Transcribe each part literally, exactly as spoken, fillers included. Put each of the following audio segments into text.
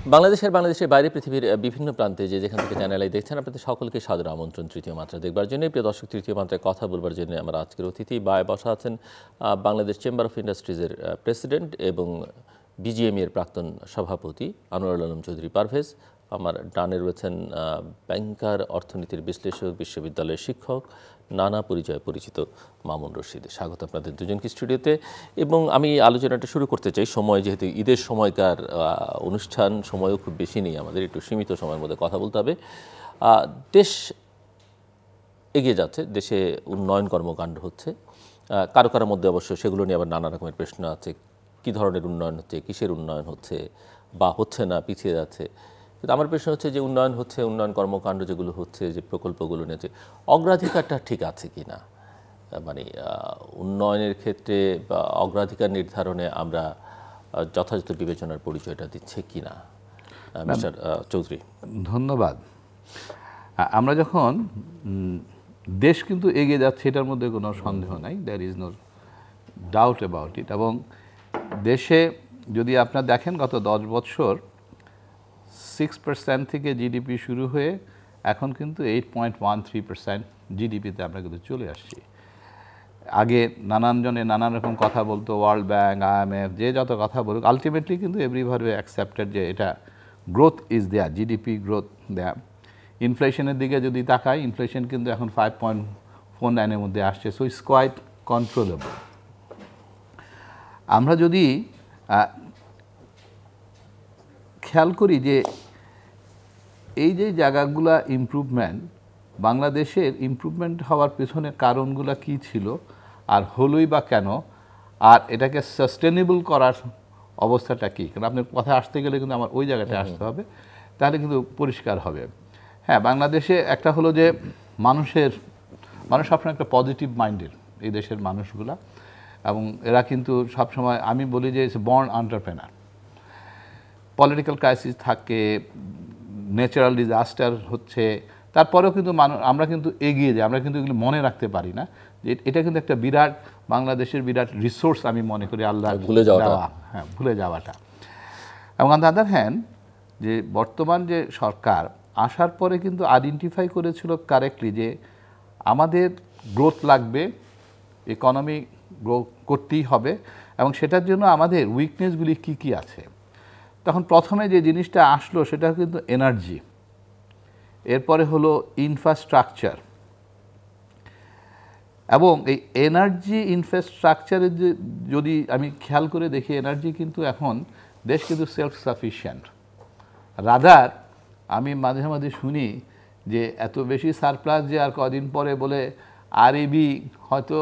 বাংলাদেশের বাংলাদেশের বাইরে পৃথিবীর বিভিন্ন প্রান্তে যে যেখান থেকে চ্যানেলাই দেখছেন আপনাদের সকলকে সাদর আমন্ত্রণ তৃতীয় মাত্রা দেখবার জন্য। প্রিয় দর্শক, তৃতীয় মাত্রায় কথা বলবার জন্য আমার আজকের অতিথি বায়ে বসা আছেন বাংলাদেশ চেম্বার অফ ইন্ডাস্ট্রিজের প্রেসিডেন্ট এবং বিজিএমই এর প্রাক্তন সভাপতি আনোয়ারুল আলম চৌধুরী পারভেজ। আমার ডানে রয়েছেন ব্যাংকার, অর্থনীতির বিশ্লেষক, বিশ্ববিদ্যালয়ের শিক্ষক, নানা পরিচয়ে পরিচিত মামুন রশিদ। স্বাগত আপনাদের দুজনকে স্টুডিওতে। এবং আমি আলোচনাটা শুরু করতে চাই, সময় যেহেতু ঈদের সময়কার অনুষ্ঠান, সময়ও খুব বেশি নেই আমাদের, একটু সীমিত সময়ের মধ্যে কথা বলতে হবে। দেশ এগিয়ে যাচ্ছে, দেশে উন্নয়ন কর্মকাণ্ড হচ্ছে, কারো কারোর মধ্যে অবশ্য সেগুলো নিয়ে আবার নানা রকমের প্রশ্ন আছে। কী ধরনের উন্নয়ন হচ্ছে, কিসের উন্নয়ন হচ্ছে বা হচ্ছে না, পিছিয়ে যাচ্ছে। কিন্তু আমার প্রশ্ন হচ্ছে যে উন্নয়ন হচ্ছে, উন্নয়ন কর্মকাণ্ড যেগুলো হচ্ছে, যে প্রকল্পগুলো নিয়েছে, অগ্রাধিকারটা ঠিক আছে কি না, মানে উন্নয়নের ক্ষেত্রে বা অগ্রাধিকার নির্ধারণে আমরা যথাযথ বিবেচনার পরিচয়টা দিচ্ছে কি না। মিস্টার চৌধুরী। ধন্যবাদ। আমরা যখন দেশ কিন্তু এগিয়ে যাচ্ছে, এটার মধ্যে কোনো সন্দেহ নাই, there is no doubt about it. এবং দেশে যদি আপনারা দেখেন গত দশ বছর সিক্স পার্সেন্ট থেকে জিডিপি শুরু হয়ে এখন কিন্তু eight point one three percent জিডিপিতে আমরা কিন্তু চলে আসছি। আগে নানান জনে নানান রকম কথা বলতো, ওয়ার্ল্ড ব্যাংক, আইএমএফ, যে যত কথা বলুক, আলটিমেটলি কিন্তু এভরিভাবে অ্যাকসেপ্টেড যে এটা growth is there, GDP growth দেয়া। ইনফ্লেশনের দিকে যদি তাকাই, ইনফ্লেশন কিন্তু এখন ফাইভ পয়েন্ট ফোর নাইনের মধ্যে আসছে, সো ইটস কোয়াইট কন্ট্রোলেবল। আমরা যদি খেয়াল করি যে এই যে জায়গাগুলা ইমপ্রুভমেন্ট, বাংলাদেশের ইমপ্রুভমেন্ট হওয়ার পেছনের কারণগুলো কি ছিল আর হলোই বা কেন, আর এটাকে সাস্টেনেবল করার অবস্থাটা কী। কারণ আপনার কথা আসতে গেলে কিন্তু আমার ওই জায়গাটায় আসতে হবে, তাহলে কিন্তু পরিষ্কার হবে। হ্যাঁ, বাংলাদেশে একটা হলো যে মানুষের মানুষ সবসময় একটা পজিটিভ মাইন্ডের, এই দেশের মানুষগুলা, এবং এরা কিন্তু সবসময়, আমি বলি যে it's born entrepreneur. Political crisis থাকে, ন্যাচারাল ডিজাস্টার হচ্ছে, তারপরেও কিন্তু মানুষ, আমরা কিন্তু এগিয়ে যাই, আমরা কিন্তু এগুলো মনে রাখতে পারি না। এটা কিন্তু একটা বিরাট, বাংলাদেশের বিরাট রিসোর্স আমি মনে করি, আল্লাহ ভুলে যাওয়া, হ্যাঁ ভুলে যাওয়াটা। এবং অন দ্য আদার হ্যান্ড, যে বর্তমান যে সরকার আসার পরে কিন্তু আইডেন্টিফাই করেছিল কারেক্টলি যে আমাদের গ্রোথ লাগবে, ইকোনমি গ্রো করতেই হবে, এবং সেটার জন্য আমাদের উইকনেসগুলি কি কি আছে। তখন প্রথমে যে জিনিসটা আসলো সেটা কিন্তু এনার্জি, এরপরে হলো ইনফ্রাস্ট্রাকচার। এবং এই এনার্জি ইনফ্রাস্ট্রাকচারের যদি আমি খেয়াল করে দেখি, এনার্জি কিন্তু এখন দেশ কিন্তু সেলফ সাফিসিয়েন্ট। রাদার আমি মাঝে মাঝে শুনি যে এত বেশি সারপ্লাস যে আর কদিন পরে বলে আরইবি হয়তো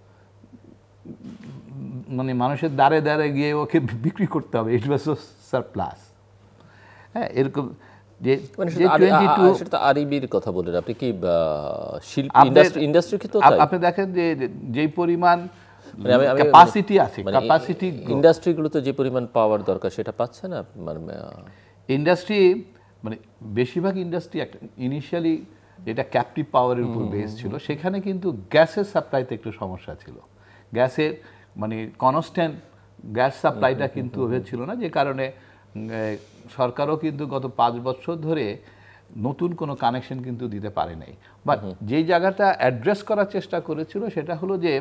মানে মানুষের দ্বারে দ্বারে গিয়ে ওকে বিক্রি করতে হবে, ইট ওয়াজ সারপ্লাস। হ্যাঁ, এরকম যে আরইবির কথা বলেন আপনি, কি শিল্প ইন্ডাস্ট্রি কি? তো আপনি দেখেন যে যেই পরিমাণ ক্যাপাসিটি আছে, ক্যাপাসিটি ইন্ডাস্ট্রিগুলোতে যে পরিমাণ পাওয়ার দরকার সেটা পাচ্ছে না। মানে ইন্ডাস্ট্রি মানে বেশিরভাগ ইন্ডাস্ট্রি একটা ইনিশিয়ালি যেটা ক্যাপটিভ পাওয়ারের উপর বেস ছিল, সেখানে কিন্তু গ্যাসের সাপ্লাইতে একটু সমস্যা ছিল। গ্যাসের মানে কনস্ট্যান্ট গ্যাস সাপ্লাইটা কিন্তু হয়েছিল না, যে কারণে সরকারও কিন্তু গত পাঁচ বছর ধরে নতুন কোনো কানেকশন কিন্তু দিতে পারে নাই। বাট যেই জায়গাটা অ্যাড্রেস করার চেষ্টা করেছিল সেটা হলো যে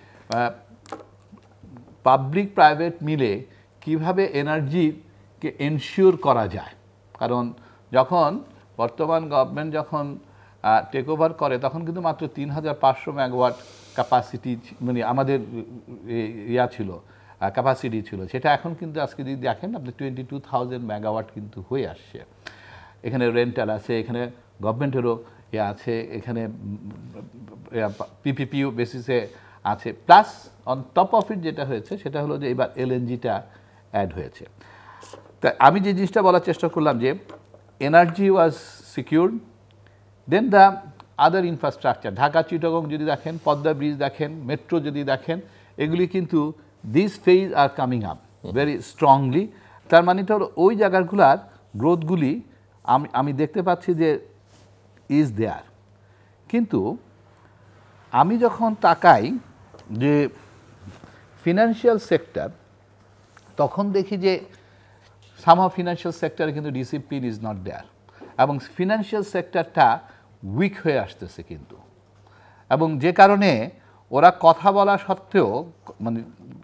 পাবলিক প্রাইভেট মিলে কিভাবে এনার্জিকে এনশিওর করা যায়। কারণ যখন বর্তমান গভর্নমেন্ট যখন টেক ওভার করে, তখন কিন্তু মাত্র তিন হাজার পাঁচশো মেগাওয়াট ক্যাপাসিটি মানে আমাদের ইয়া ছিল, ক্যাপাসিটি ছিল। সেটা এখন কিন্তু আজকে যদি দেখেন আপনি টোয়েন্টি টু থাউজেন্ড মেগাওয়াট কিন্তু হয়ে আসছে। এখানে রেন্টাল আছে, এখানে গভর্নমেন্টেরও ইয়ে আছে, এখানে পিপিপিও বেসিসে আছে, plus on top of it যেটা হয়েছে সেটা হলো যে এবার এলএনজিটা অ্যাড হয়েছে। তা আমি যে জিনিসটা বলার চেষ্টা করলাম যে energy was secured, then the other infrastructure, Dhaka Chittagong যদি দেখেন, পদ্মা ব্রিজ দেখেন, মেট্রো যদি দেখেন, এগুলি কিন্তু this phase are coming up very strongly. তার মানে তো ওই জায়গাগুলার গ্রোথগুলি আমি আমি দেখতে পাচ্ছি যে ইজ দেয়ার। কিন্তু আমি যখন তাকাই যে ফিনান্সিয়াল সেক্টর, তখন দেখি যে সামহাও ফিনান্সিয়াল সেক্টরে কিন্তু ডিসিপ্লিন ইজ নট দেয়ার, এবং ফিনান্সিয়াল সেক্টরটা উইক হয়ে আসতেছে কিন্তু, এবং যে কারণে ওরা কথা বলা সত্ত্বেও মানে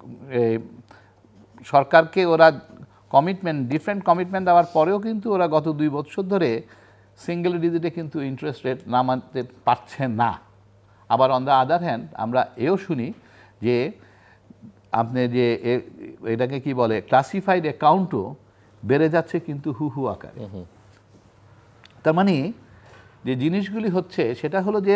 সরকারকে ওরা কমিটমেন্ট ডিফারেন্ট কমিটমেন্ট দেওয়ার পরেও কিন্তু ওরা গত দুই বছর ধরে সিঙ্গেল ডিজিটে কিন্তু ইন্টারেস্ট রেট নামাতে পারছে না। আবার অন দ্য আদার হ্যান্ড আমরা এও শুনি যে আপনি যে এটাকে কি বলে ক্লাসিফাইড অ্যাকাউন্টও বেড়ে যাচ্ছে কিন্তু হু হু আকারে। তার মানে যে জিনিসগুলি হচ্ছে সেটা হলো যে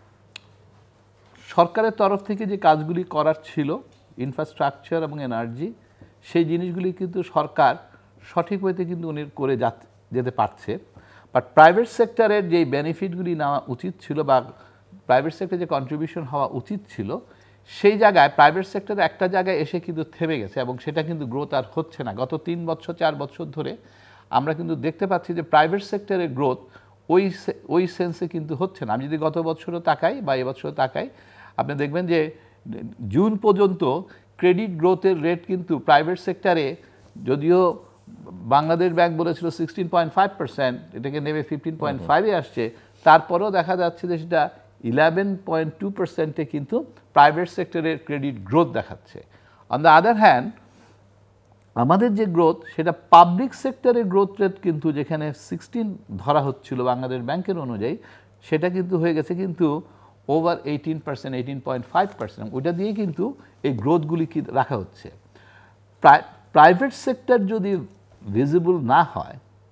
সরকারের তরফ থেকে যে কাজগুলি করার ছিল ইনফ্রাস্ট্রাকচার এবং এনার্জি, সেই জিনিসগুলি কিন্তু সরকার সঠিক ওয়েতে কিন্তু উনি করে যেতে পারছে। বাট প্রাইভেট সেক্টরের যেই বেনিফিটগুলি নেওয়া উচিত ছিল বা প্রাইভেট সেক্টরে যে কন্ট্রিবিউশন হওয়া উচিত ছিল, সেই জায়গায় প্রাইভেট সেক্টরে একটা জায়গায় এসে কিন্তু থেমে গেছে, এবং সেটা কিন্তু গ্রোথ আর হচ্ছে না। গত তিন বছর চার বছর ধরে আমরা কিন্তু দেখতে পাচ্ছি যে প্রাইভেট সেক্টরের গ্রোথ ওই ওই সেন্সে কিন্তু হচ্ছে না। আমি যদি গত বছরও তাকাই বা এবছরও তাকাই, আপনি দেখবেন যে জুন পর্যন্ত ক্রেডিট গ্রোথের রেট কিন্তু প্রাইভেট সেক্টরে, যদিও বাংলাদেশ ব্যাংক বলেছিল সিক্সটিন পয়েন্ট ফাইভ পার্সেন্ট, এটাকে নেমে ফিফটিন পয়েন্ট ফাইভে আসছে, তারপরেও দেখা যাচ্ছে যে সেটা ইলেভেন পয়েন্ট টু পার্সেন্টে কিন্তু প্রাইভেট সেক্টরের ক্রেডিট গ্রোথ দেখাচ্ছে। অন দ্য আদার হ্যান্ড আমাদের যে গ্রোথ সেটা পাবলিক সেক্টরের গ্রোথ রেট কিন্তু যেখানে সিক্সটিন ধরা হচ্ছিল বাংলাদেশ ব্যাংকের অনুযায়ী, সেটা কিন্তু হয়ে গেছে কিন্তু over eighteen percent eighteen point five percent ওইটা দিয়ে কিন্তু এই গ্রোথগুলি কি রাখা হচ্ছে। প্রাইভেট সেক্টর যদি ভিজিবল না হয়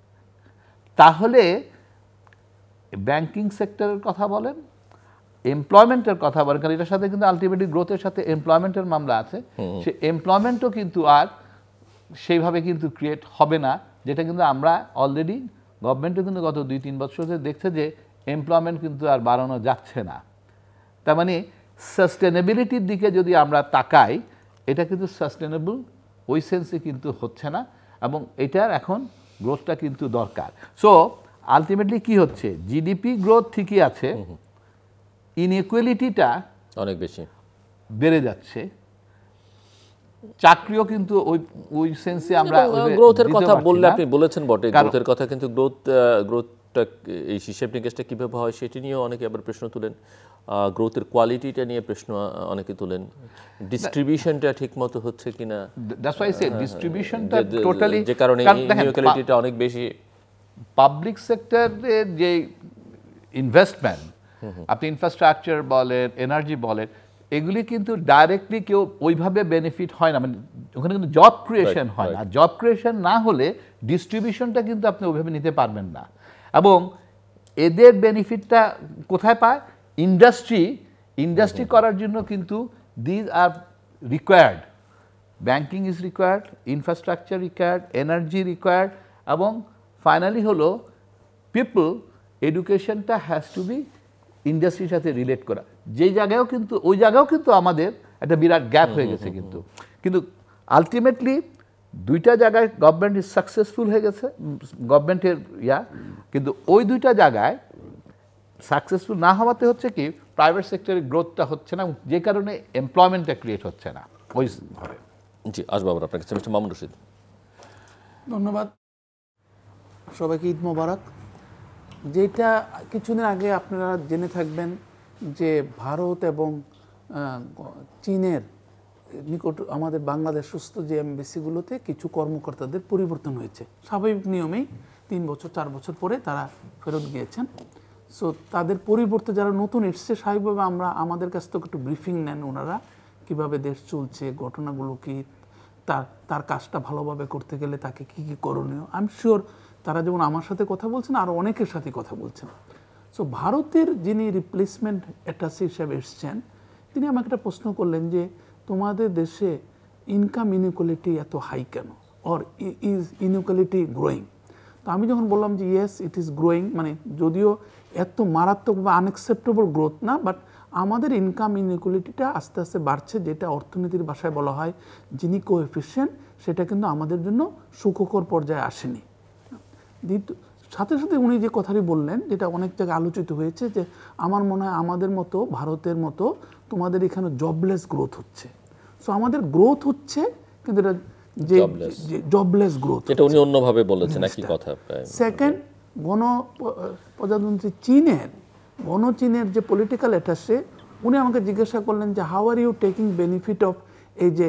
তাহলে ব্যাংকিং সেক্টরের কথা বলেন, এমপ্লয়মেন্টের কথা বলেন, কারণ এটার সাথে কিন্তু আলটিমেটলি গ্রোথের সাথে এমপ্লয়মেন্টের মামলা আছে, সে এমপ্লয়মেন্টও কিন্তু আর সেইভাবে কিন্তু ক্রিয়েট হবে না, যেটা কিন্তু আমরা অলরেডি গভর্নমেন্টও কিন্তু গত দুই তিন বছর ধরে দেখছে যে এমপ্লয়মেন্ট কিন্তু আর বাড়ানো যাচ্ছে না। তার মানে সাস্টেনেবিলিটির দিকে যদি আমরা তাকাই, এটা কিন্তু সাস্টেনেবল ওই সেন্সে কিন্তু হচ্ছে না, এবং এটার এখন গ্রোথটা কিন্তু দরকার। সো আলটিমেটলি কি হচ্ছে, জিডিপি গ্রোথ ঠিকই আছে, ইনইকুয়ালিটিটা অনেক বেশি বেড়ে যাচ্ছে, চাকরিও কিন্তু ওই ওই সেন্সে আমরা গ্রোথের কথা বললে আপনি বলেছেন বটে, গ্রোথের কথা, কিন্তু গ্রোথ গ্রোথটা এই হিসাব নিকেশটা কীভাবে হয় সেটি নিয়েও অনেকে আবার প্রশ্ন তুলেন, গ্রোথের কোয়ালিটিটা নিয়ে প্রশ্ন অনেকে তুলেন, ডিস্ট্রিবিউশনটা ঠিকমতো হচ্ছে কিনা, দ্যাটস হোয়াই আই সে ডিস্ট্রিবিউশনটা টোটালি, যে কারণে ইনইকুয়ালিটিটা অনেক বেশি। পাবলিক সেক্টরের যে ইনভেস্টমেন্ট, আপনি ইনফ্রাস্ট্রাকচার বলেন, এনার্জি বলেন, এগুলি কিন্তু ডাইরেক্টলি কেউ ওইভাবে বেনিফিট হয় না, মানে ওখানে কিন্তু জব ক্রিয়েশন হয় না। জব ক্রিয়েশন না হলে ডিস্ট্রিবিউশনটা কিন্তু আপনি ওইভাবে নিতে পারবেন না, এবং এদের বেনিফিটটা কোথায় পায়, ইন্ডাস্ট্রি ইন্ডাস্ট্রি করার জন্য কিন্তু these are required, banking is required, infrastructure required, energy required, এবং ফাইনালি হলো পিপল এডুকেশনটা হ্যাজ টু বি ইন্ডাস্ট্রির সাথে রিলেট করা, যেই জায়গায়ও কিন্তু ওই জায়গাও কিন্তু আমাদের একটা বিরাট গ্যাপ হয়ে গেছে কিন্তু কিন্তু আলটিমেটলি দুইটা জায়গায় গভর্নমেন্ট ইজ সাকসেসফুল হয়ে গেছে, গভর্নমেন্টের ইয়া, কিন্তু ওই দুইটা জায়গায় সাকসেসফুল না হওয়াতে হচ্ছে কি প্রাইভেট সেক্টরের গ্রোথটা হচ্ছে না, যে কারণে এমপ্লয়মেন্টটা ক্রিয়েট হচ্ছে না ওইভাবে। জি, আসবো আবার আপনার কাছে, মিস্টার মামুন রশিদ। ধন্যবাদ, সবাইকে ঈদ মোবারক। যেটা কিছুদিন আগে আপনারা জেনে থাকবেন যে ভারত এবং চীনের নিকট আমাদের বাংলাদেশ সুস্থ যে এমবেসিগুলোতে কিছু কর্মকর্তাদের পরিবর্তন হয়েছে, স্বাভাবিক নিয়মেই তিন বছর চার বছর পরে তারা ফেরত গিয়েছেন। সো তাদের পরিবর্তে যারা নতুন এসছে স্বাভাবিকভাবে আমরা আমাদের কাছ থেকে একটু ব্রিফিং নেন ওনারা, কীভাবে দেশ চলছে, ঘটনাগুলো কি, তার তার কাজটা ভালোভাবে করতে গেলে তাকে কী কী করণীয়। আই এম শিওর তারা যেমন আমার সাথে কথা বলছেন আরও অনেকের সাথে কথা বলছেন। সো ভারতের যিনি রিপ্লেসমেন্ট অ্যাটাচি হিসাবে এসছেন, তিনি আমাকে একটা প্রশ্ন করলেন যে তোমাদের দেশে ইনকাম ইনইকুয়ালিটি এত হাই কেন, অর ইজ ইনইকুয়ালিটি গ্রোয়িং? তো আমি যখন বললাম যে ইয়েস ইট ইজ গ্রোয়িং, মানে যদিও এত মারাত্মক বা আনএক্সেপ্টেবল গ্রোথ না, বাট আমাদের ইনকাম ইনইকুয়ালিটিটা আস্তে আস্তে বাড়ছে, যেটা অর্থনীতির ভাষায় বলা হয় যিনি কোএফিসিয়েন্ট, সেটা কিন্তু আমাদের জন্য সুখকর পর্যায়ে আসেনি। দ্বিতীয় সাথে সাথে উনি যে কথাটি বললেন, যেটা অনেক জায়গায় আলোচিত হয়েছে, যে আমার মনে হয় আমাদের মতো ভারতের মতো তোমাদের এখানে জবলেস গ্রোথ হচ্ছে। সো আমাদের গ্রোথ হচ্ছে কিন্তু এটা যে জবলেস গ্রোথ, এটা উনি অন্যভাবে বলেছেন একই কথা। সেকেন্ড, গণ প্রজাতন্ত্রী চীনের গণ চীনের যে পলিটিক্যাল অ্যাটাশে, উনি আমাকে জিজ্ঞাসা করলেন যে how are you taking benefit of এই যে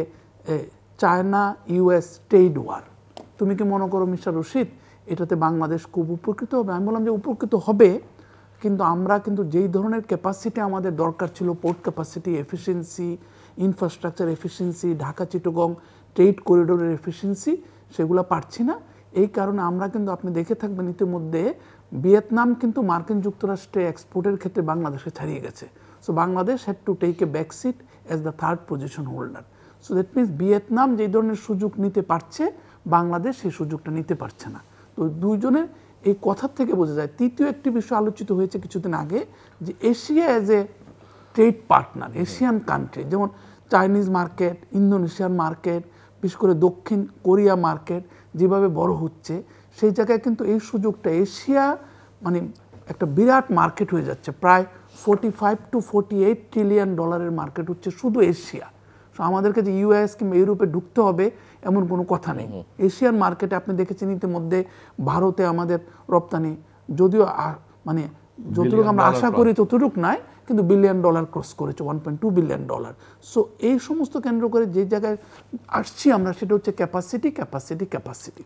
চায়না ইউএস ট্রেড ওয়ার, তুমি কি মনে করো মিস্টার রশিদ এটাতে বাংলাদেশ খুব উপকৃত হবে? আমি বললাম যে উপকৃত হবে, কিন্তু আমরা কিন্তু যেই ধরনের ক্যাপাসিটি আমাদের দরকার ছিল, port capacity, efficiency, infrastructure efficiency, Dhaka Chittagong trade করিডোরের এফিসিয়েন্সি, সেগুলো পারছি না। এই কারণে আমরা কিন্তু, আপনি দেখে থাকবেন ইতিমধ্যে ভিয়েতনাম কিন্তু মার্কিন যুক্তরাষ্ট্রে এক্সপোর্টের ক্ষেত্রে বাংলাদেশে ছাড়িয়ে গেছে। So Bangladesh had to take a back seat as the third position holder. So that means Vietnam যে ধরনের সুযোগ নিতে পারছে, বাংলাদেশ সেই সুযোগটা নিতে পারছে না। তো দুইজনের এই কথার থেকে বোঝা যায়। তৃতীয় একটি বিষয় আলোচিত হয়েছে কিছুদিন আগে, যে Asia as a trade partner, Asian country যেমন চাইনিজ মার্কেট, ইন্দোনেশিয়ান মার্কেট, বিশেষ করে দক্ষিণ কোরিয়া মার্কেট যেভাবে বড় হচ্ছে, সেই জায়গায় কিন্তু এই সুযোগটা এশিয়া মানে একটা বিরাট মার্কেট হয়ে যাচ্ছে। প্রায় forty five to forty eight trillion ডলারের মার্কেট হচ্ছে শুধু এশিয়া। সো আমাদেরকে যে ইউএস কিংবা ইউরোপে ঢুকতে হবে এমন কোনো কথা নেই। এশিয়ান মার্কেটে আপনি দেখেছেন ইতিমধ্যে ভারতে আমাদের রপ্তানি যদিও মানে যতটুকু আমরা আশা করি ততটুকু নয়, কিন্তু বিলিয়ন ডলার ক্রস করেছে, one point two billion dollar. So এই সমস্ত কেন্দ্র করে যে জায়গায় আসছি আমরা, সেটা হচ্ছে ক্যাপাসিটি, ক্যাপাসিটি, ক্যাপাসিটি।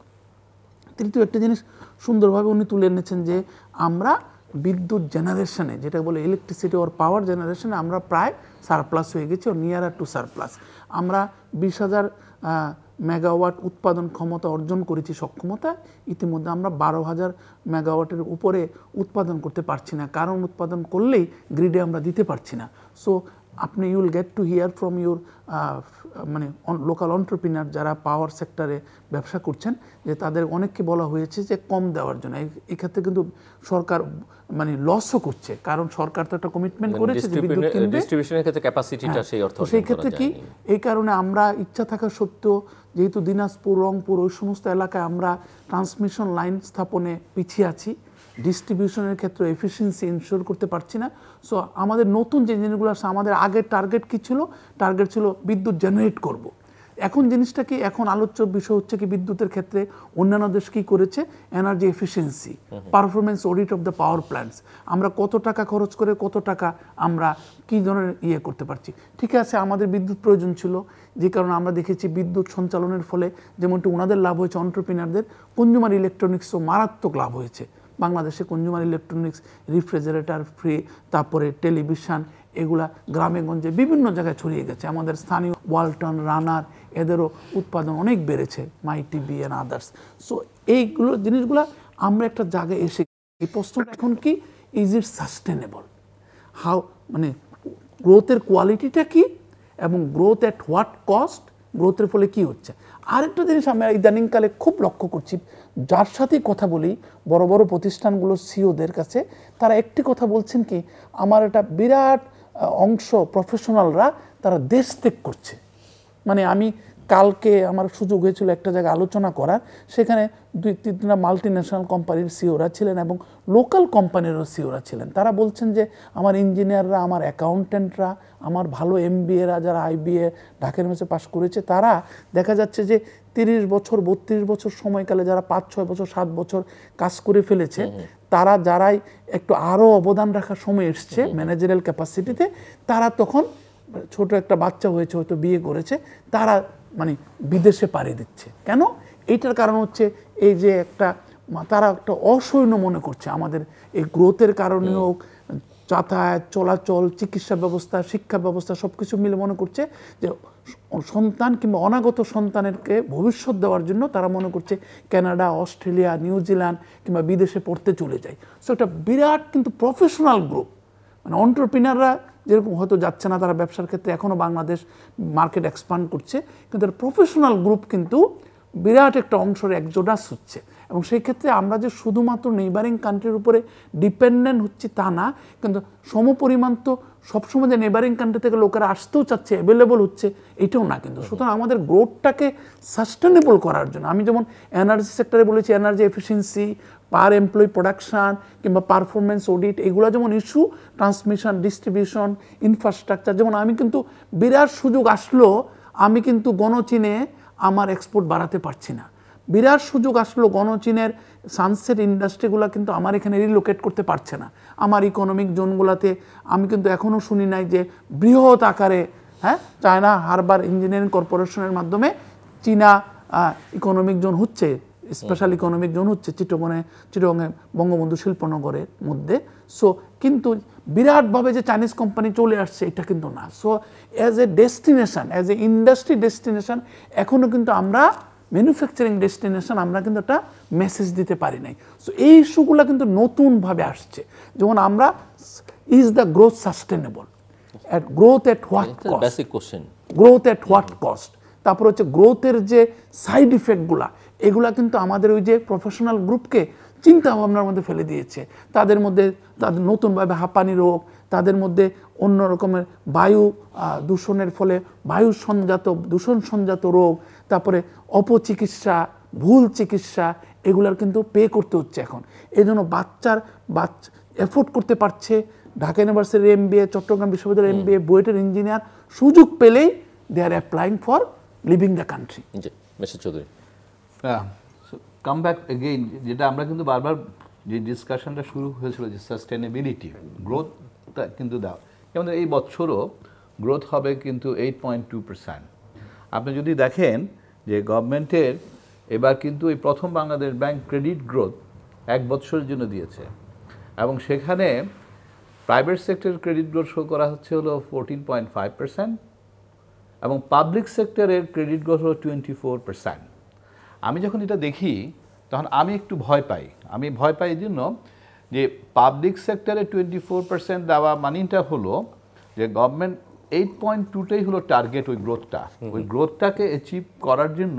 তৃতীয় একটা জিনিস সুন্দরভাবে উনি তুলে এনেছেন যে আমরা বিদ্যুৎ জেনারেশনে, যেটা বলে ইলেকট্রিসিটি ওর পাওয়ার জেনারেশনে আমরা প্রায় সারপ্লাস হয়ে গেছি, ও নিয়ার টু সারপ্লাস। আমরা বিশ হাজার মেগাওয়াট উৎপাদন ক্ষমতা অর্জন করেছি, সক্ষমতা। ইতিমধ্যে আমরা বারো হাজার মেগাওয়াটের উপরে উৎপাদন করতে পারছি না, কারণ উৎপাদন করলেই গ্রিডে আমরা দিতে পারছি না। সো আপনি you'll get to hear from your মানে লোকাল অন্টারপ্রিনার যারা পাওয়ার সেক্টরে ব্যবসা করছেন, যে তাদের অনেককে বলা হয়েছে যে কম দেওয়ার জন্য। এক্ষেত্রে কিন্তু সরকার মানে লসও করছে, কারণ সরকার তো একটা কমিটমেন্ট করেছে যে বিদ্যুৎ কিনবে, ডিস্ট্রিবিউশনের ক্ষেত্রে ক্যাপাসিটিটা সেই অর্থ। সেই ক্ষেত্রে কি, এই কারণে আমরা ইচ্ছা থাকা সত্ত্বেও, যেহেতু দিনাজপুর, রংপুর ওই সমস্ত এলাকায় আমরা ট্রান্সমিশন লাইন স্থাপনে পিছিয়ে আছি, ডিস্ট্রিবিউশনের ক্ষেত্রে এফিসিয়েন্সি ইনশিওর করতে পারছি না। সো আমাদের নতুন যে জিনিসগুলো আছে, আমাদের আগের টার্গেট কী ছিল? টার্গেট ছিল বিদ্যুৎ জেনারেট করব। এখন জিনিসটা কি, এখন আলোচ্য বিষয় হচ্ছে কি বিদ্যুতের ক্ষেত্রে অন্যান্য দেশ কী করেছে? Energy efficiency, performance audit of the power plants, আমরা কত টাকা খরচ করে কত টাকা আমরা কী ধরনের ইয়ে করতে পারছি। ঠিক আছে, আমাদের বিদ্যুৎ প্রয়োজন ছিল, যে কারণে আমরা দেখেছি বিদ্যুৎ সঞ্চালনের ফলে যেমনটি ওনাদের লাভ হয়েছে, অন্টারপ্রিনারদের, কনজিউমার ইলেকট্রনিক্সও মারাত্মক লাভ হয়েছে। বাংলাদেশে কনজিউমার ইলেকট্রনিক্স, রিফ্রিজারেটর ফ্রি, তারপরে টেলিভিশন, এগুলা গ্রামে গঞ্জে বিভিন্ন জায়গায় ছড়িয়ে গেছে। আমাদের স্থানীয় ওয়ালটন, রানার, এদেরও উৎপাদন অনেক বেড়েছে, my TV and others. So এইগুলো জিনিসগুলো আমরা একটা জায়গায় এসে, এই প্রশ্নটা এখন কি, ইজ ইট সাস্টেনেবল? হাউ মানে গ্রোথের কোয়ালিটিটা কি, এবং গ্রোথ অ্যাট হোয়াট কস্ট, গ্রোথের ফলে কি হচ্ছে। আরেকটা জিনিস আমরা ইদানিংকালে খুব লক্ষ্য করছি, যার সাথে কথা বলি বড় বড় প্রতিষ্ঠানগুলোর সিওদের কাছে, তারা একটি কথা বলছেন কি, আমার একটা বিরাট অংশ প্রফেশনালরা তারা দেশ ত্যাগ করছে। মানে আমি কালকে আমার সুযোগ হয়েছিল একটা জায়গায় আলোচনা করার, সেখানে দুই তিনটা মাল্টি ন্যাশনাল কোম্পানির সিওরা ছিলেন এবং লোকাল কোম্পানিরও সিওরা ছিলেন। তারা বলছেন যে আমার ইঞ্জিনিয়াররা, আমার অ্যাকাউন্টেন্টরা, আমার ভালো এমবিএরা যারা আইবিএ ঢাকা ইউনিভার্সিটি পাস করেছে, তারা দেখা যাচ্ছে যে তিরিশ বছর বত্রিশ বছর সময়কালে যারা পাঁচ ছয় বছর সাত বছর কাজ করে ফেলেছে, তারা যারাই একটু আরও অবদান রাখার সময় এসছে ম্যানেজারিয়াল ক্যাপাসিটিতে, তারা তখন ছোট একটা বাচ্চা হয়েছে, হয়তো বিয়ে করেছে, তারা মানে বিদেশে পাড়ি দিচ্ছে। কেন? এইটার কারণ হচ্ছে এই যে একটা তারা একটা অসৈন্য মনে করছে আমাদের এই গ্রোথের কারণে হোক, যাতায়াত, চলাচল, চিকিৎসা ব্যবস্থা, শিক্ষা ব্যবস্থা সব কিছু মিলে মনে করছে যে সন্তান কিংবা অনাগত সন্তানেরকে ভবিষ্যৎ দেওয়ার জন্য তারা মনে করছে কানাডা, অস্ট্রেলিয়া, নিউজিল্যান্ড কিংবা বিদেশে পড়তে চলে যায়। সো এটা বিরাট কিন্তু প্রফেশনাল গ্রুপ, মানে অন্টারপ্রিনাররা যেরকম হয়তো যাচ্ছে না, তারা ব্যবসার ক্ষেত্রে এখনও বাংলাদেশ মার্কেট এক্সপান্ড করছে, কিন্তু প্রফেশনাল গ্রুপ কিন্তু বিরাট একটা অংশের একজোটাস হচ্ছে। এবং সেই ক্ষেত্রে আমরা যে শুধুমাত্র নেইবারিং কান্ট্রির উপরে ডিপেন্ডেন্ট হচ্ছি তা না, কিন্তু সমপরিমাণ তো সবসময় যে নেইবারিং কান্ট্রি থেকে লোকেরা আসতেও চাচ্ছে, অ্যাভেলেবল হচ্ছে, এটাও না। কিন্তু সুতরাং আমাদের গ্রোথটাকে সাস্টেনেবল করার জন্য, আমি যেমন এনার্জি সেক্টরে বলেছি, energy efficiency, per employee production কিংবা পারফরমেন্স অডিট, এগুলো যেমন ইস্যু, ট্রান্সমিশন, ডিস্ট্রিবিউশন, ইনফ্রাস্ট্রাকচার, যেমন আমি কিন্তু বিরাট সুযোগ আসলো, আমি কিন্তু গণচীনে আমার এক্সপোর্ট বাড়াতে পারছি না। বিরাট সুযোগ আসলো, গণচীনের সানসেট ইন্ডাস্ট্রিগুলো কিন্তু আমার এখানে রিলোকেট করতে পারছে না। আমার ইকোনমিক জোনগুলোতে আমি কিন্তু এখনও শুনি নাই যে বৃহৎ আকারে হ্যাঁ চায়না হারবার ইঞ্জিনিয়ারিং কর্পোরেশনের মাধ্যমে চীনা ইকোনমিক জোন হচ্ছে, স্পেশাল ইকোনমিক জোন হচ্ছে চিটগংয়ে চিটগংয়ে বঙ্গবন্ধু শিল্পনগরের মধ্যে। সো কিন্তু বিরাটভাবে যে চাইনিজ কোম্পানি চলে আসছে এটা কিন্তু না। So as a destination, as a industry destination এখনও কিন্তু আমরা ম্যানুফ্যাকচারিং ডেস্টিনেশন আমরা কিন্তু একটা মেসেজ দিতে পারি নাই। সো এই ইস্যুগুলো কিন্তু নতুনভাবে আসছে, যেমন আমরা is the growth sustainable, at growth at what cost, growth at what cost, তারপর হচ্ছে গ্রোথের যে সাইড ইফেক্টগুলা এগুলা কিন্তু আমাদের ওই যে প্রফেশনাল গ্রুপকে চিন্তা ভাবনার মধ্যে ফেলে দিয়েছে। তাদের মধ্যে তাদের নতুনভাবে হাঁপানি রোগ, তাদের মধ্যে অন্য রকমের বায়ু দূষণের ফলে বায়ু সংজাত দূষণ সংজাত রোগ, তারপরে অপচিকিৎসা, ভুল চিকিৎসা, এগুলার কিন্তু পে করতে হচ্ছে এখন। এই জন্য বাচ্চার বাচ্চা এফোর্ড করতে পারছে ঢাকা ইউনিভার্সিটির এম বি এ, চট্টগ্রাম বিশ্ববিদ্যালয়ের এম বি এ, বুয়েটের ইঞ্জিনিয়ার সুযোগ পেলেই they are applying for leaving the country. জি mister Chowdhury, come back again, যেটা আমরা কিন্তু বারবার যে ডিসকাশনটা শুরু হয়েছিল যে সাস্টেনেবিলিটি, গ্রোথটা কিন্তু দাও, যেমন এই বছরও গ্রোথ হবে কিন্তু এইট পয়েন্ট টু পার্সেন্ট। আপনি যদি দেখেন যে গভর্নমেন্টের এবার কিন্তু এই প্রথম বাংলাদেশ ব্যাংক ক্রেডিট গ্রোথ এক বছরের জন্য দিয়েছে, এবং সেখানে প্রাইভেট সেক্টরের ক্রেডিট গ্রোথ শো করা হচ্ছে হলো ফোরটিন পয়েন্ট ফাইভ পার্সেন্ট এবং পাবলিক সেক্টরের ক্রেডিট গ্রোথ হলো টোয়েন্টি ফোর পার্সেন্ট। আমি যখন এটা দেখি তখন আমি একটু ভয় পাই। আমি ভয় পাই এই জন্য যে পাবলিক সেক্টরে টোয়েন্টি ফোর পার্সেন্ট দেওয়া মানিটা হলো যে গভর্নমেন্ট এইট পয়েন্ট টুটাই হলো টার্গেট, ওই গ্রোথটা ওই গ্রোথটাকে অ্যাচিভ করার জন্য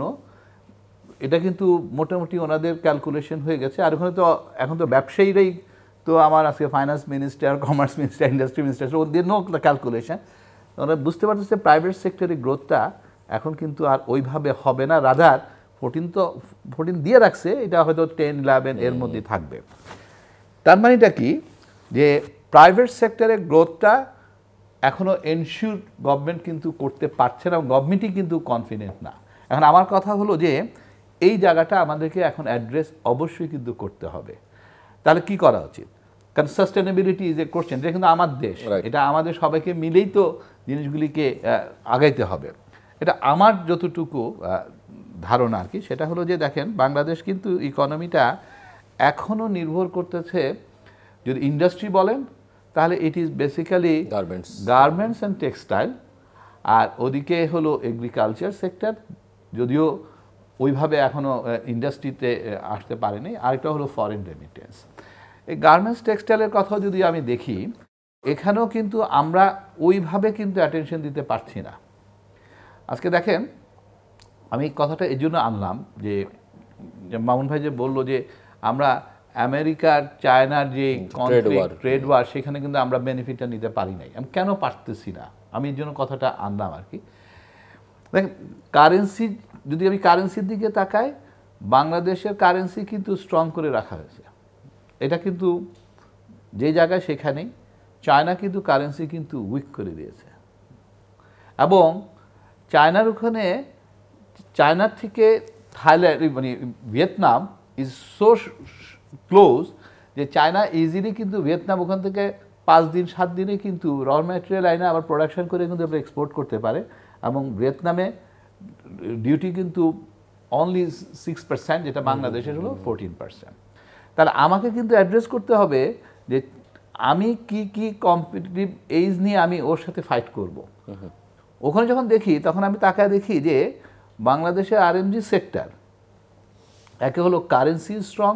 এটা কিন্তু মোটামুটি ওনাদের ক্যালকুলেশন হয়ে গেছে। আর ওখানে তো এখন তো ব্যবসায়ীরাই তো আমার আজকে finance minister, commerce minister, industry minister, ওদের নো ক্যালকুলেশন। ওরা বুঝতে পারতেছে প্রাইভেট সেক্টরের গ্রোথটা এখন কিন্তু আর ওইভাবে হবে না, রাদার ফোরটিন তো ফোরটিন দিয়ে রাখছে, এটা হয়তো টেন ইলেভেন এর মধ্যে থাকবে। তার মানেটা কি যে প্রাইভেট সেক্টরের গ্রোথটা এখনও এনশিওর গভর্নমেন্ট কিন্তু করতে পারছে না, গভর্নমেন্টই কিন্তু কনফিডেন্ট না। এখন আমার কথা হলো যে এই জায়গাটা আমাদেরকে এখন অ্যাড্রেস অবশ্যই কিন্তু করতে হবে। তাহলে কি করা উচিত? কারণ সাস্টেনেবিলিটি ইজ এ কোশ্চেন, এটা কিন্তু আমার দেশ, এটা আমাদের সবাইকে মিলেই তো জিনিসগুলিকে আগাইতে হবে। এটা আমার যতটুকু ধারণা আর কি, সেটা হলো যে দেখেন বাংলাদেশ কিন্তু ইকোনমিটা এখনও নির্ভর করতেছে, যদি ইন্ডাস্ট্রি বলেন তাহলে it is basically garments garments and textile, আর ওদিকে হলো এগ্রিকালচার সেক্টর, যদিও ওইভাবে এখনও ইন্ডাস্ট্রিতে আসতে পারেনি। আরেকটা হলো ফরেন রেমিটেন্স। এই গার্মেন্টস টেক্সটাইলের কথাও যদি আমি দেখি, এখানেও কিন্তু আমরা ওইভাবে কিন্তু অ্যাটেনশন দিতে পারছি না। আজকে দেখেন আমি কথাটা এই জন্য আনলাম যে মামুন ভাই যে বললো যে আমরা আমেরিকার চায়নার যে ট্রেড ওয়ার, সেখানে কিন্তু আমরা বেনিফিটটা নিতে পারি নাই। আমি কেন পারতেছি না, আমি এই জন্য কথাটা আনলাম আর কি। দেখেন কারেন্সি, যদি আমি কারেন্সির দিকে তাকাই, বাংলাদেশের কারেন্সি কিন্তু স্ট্রং করে রাখা হয়েছে, এটা কিন্তু যে জায়গায় সেখানেই। চায়না কিন্তু কারেন্সি কিন্তু উইক করে দিয়েছে, এবং চায়নার ওখানে চায়নার থেকে থাইল্যান্ড মানে ভিয়েতনাম ইজ সো ক্লোজ যে চায়না ইজিলি কিন্তু ভিয়েতনাম ওখান থেকে পাঁচ দিন সাত দিনে কিন্তু র ম্যাটেরিয়াল আইনে আবার প্রোডাকশন করে কিন্তু আমরা এক্সপোর্ট করতে পারে, এবং ভিয়েতনামে ডিউটি কিন্তু অনলি সিক্স পার্সেন্ট, যেটা বাংলাদেশের হলো ফোরটিন পার্সেন্ট। তাহলে আমাকে কিন্তু অ্যাড্রেস করতে হবে যে আমি কি কি কম্পিটিটিভ এইজ নিয়ে আমি ওর সাথে ফাইট করব। ওখানে যখন দেখি তখন আমি তাকায় দেখি যে বাংলাদেশের আরএমজি সেক্টর, একে হলো কারেন্সি স্ট্রং,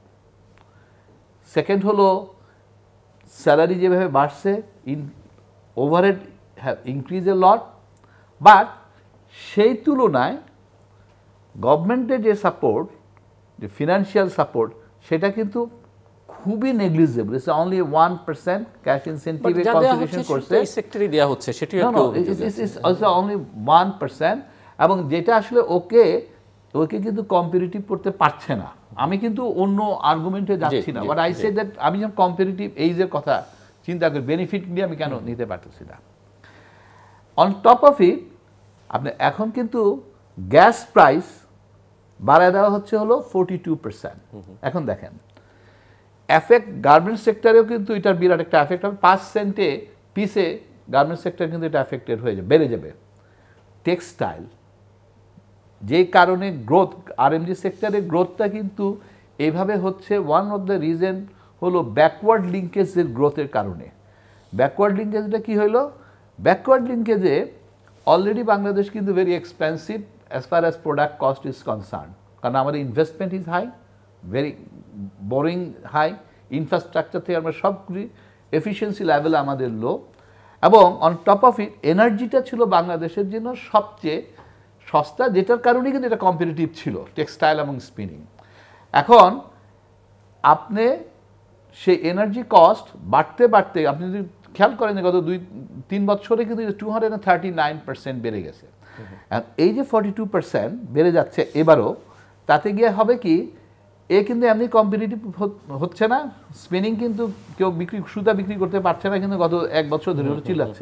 সেকেন্ড হলো স্যালারি যেভাবে বাড়ছে, in overhead have increase a lot, but সেই তুলনায় গভর্নমেন্টের যে সাপোর্ট, যে ফিনান্সিয়াল সাপোর্ট, সেটা কিন্তু খুবই negligible. It's only one percent cash ইনসেন্টিভে কনসিডারেশন করছে, এই সেক্টরে দেওয়া হচ্ছে সেটাই একটু ইটস অনলি ওয়ান পার্সেন্ট, এবং যেটা আসলে ওকে ওকে কিন্তু কম্পিটিটিভ করতে পারছে না। আমি কিন্তু অন্য আর্গুমেন্টে যাচ্ছি না, বাট আই সে দ্যাট আমি যখন কম্পিটিটিভ এইজের কথা চিন্তা করি, বেনিফিট নিয়ে আমি কেন নিতে পারতেছি না। অন টপ অফ ইট, আপনি এখন কিন্তু গ্যাস প্রাইস বাড়ায় দেওয়া হচ্ছে হলো ফোরটি টু পার্সেন্ট। এখন দেখেন এফেক্ট গার্মেন্টস সেক্টরেও কিন্তু এটার বিরাট একটা এফেক্ট হবে, পাঁচ সেন্টে পিসে গার্মেন্টস সেক্টর কিন্তু এটা এফেক্টেড হয়ে যাবে, বেড়ে যাবে। টেক্সটাইল যেই কারণে গ্রোথ, আরএমজি সেক্টরের গ্রোথটা কিন্তু এইভাবে হচ্ছে, ওয়ান অফ দ্য রিজন হলো ব্যাকওয়ার্ড লিঙ্কেজের গ্রোথের কারণে। ব্যাকওয়ার্ড লিঙ্কেজটা কি হইলো? ব্যাকওয়ার্ড লিঙ্কেজে অলরেডি বাংলাদেশ কিন্তু very expensive as far as product cost is concern, কারণ আমাদের investment is high, very boring high, infrastructure থেকে আমরা সবগুলি এফিসিয়েন্সি লেভেল আমাদের লো, এবং অন টপ অফ ইট এনার্জিটা ছিল বাংলাদেশের জন্য সবচেয়ে সস্তা, যেটার কারণেই কিন্তু এটা কম্পিটিটিভ ছিল টেক্সটাইল এবং স্পিনিং। এখন আপনি সেই এনার্জি কস্ট বাড়তে বাড়তে আপনি যদি খেয়াল করেন যে গত দুই তিন বছরে কিন্তু two hundred thirty nine percent বেড়ে গেছে। এই যে ফর্টি টু পার্সেন্ট বেড়ে যাচ্ছে এবারও, তাতে গিয়ে হবে কি, এ কিন্তু এমনি কম্পিটিটিভ হচ্ছে না। স্পিনিং কিন্তু কেউ বিক্রি সুতা বিক্রি করতে পারছে না, কিন্তু গত এক বছর ধরে ওটা চিল্লাচ্ছে।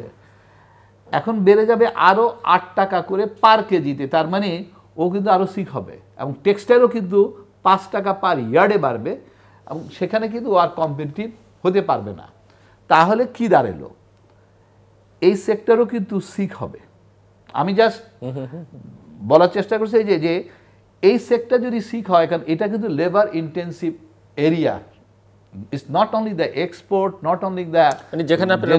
এখন বেড়ে যাবে আরও আট টাকা করে পার কেজিতে, তার মানে ও কিন্তু আরও সিক হবে, এবং টেক্সটাইলও কিন্তু পাঁচ টাকা পার ইয়ার্ডে বাড়বে, এবং সেখানে কিন্তু আর কম্পিটিটিভ হতে পারবে না। তাহলে কি দাঁড়ালো? এই সেক্টরও কিন্তু সিক হবে। আমি জাস্ট বলার চেষ্টা করছি যে যে এই সেক্টর যদি সিক হয়, কারণ এটা কিন্তু labour intensive area, it's not only the export, not only the, মানে যেখানে আপনারা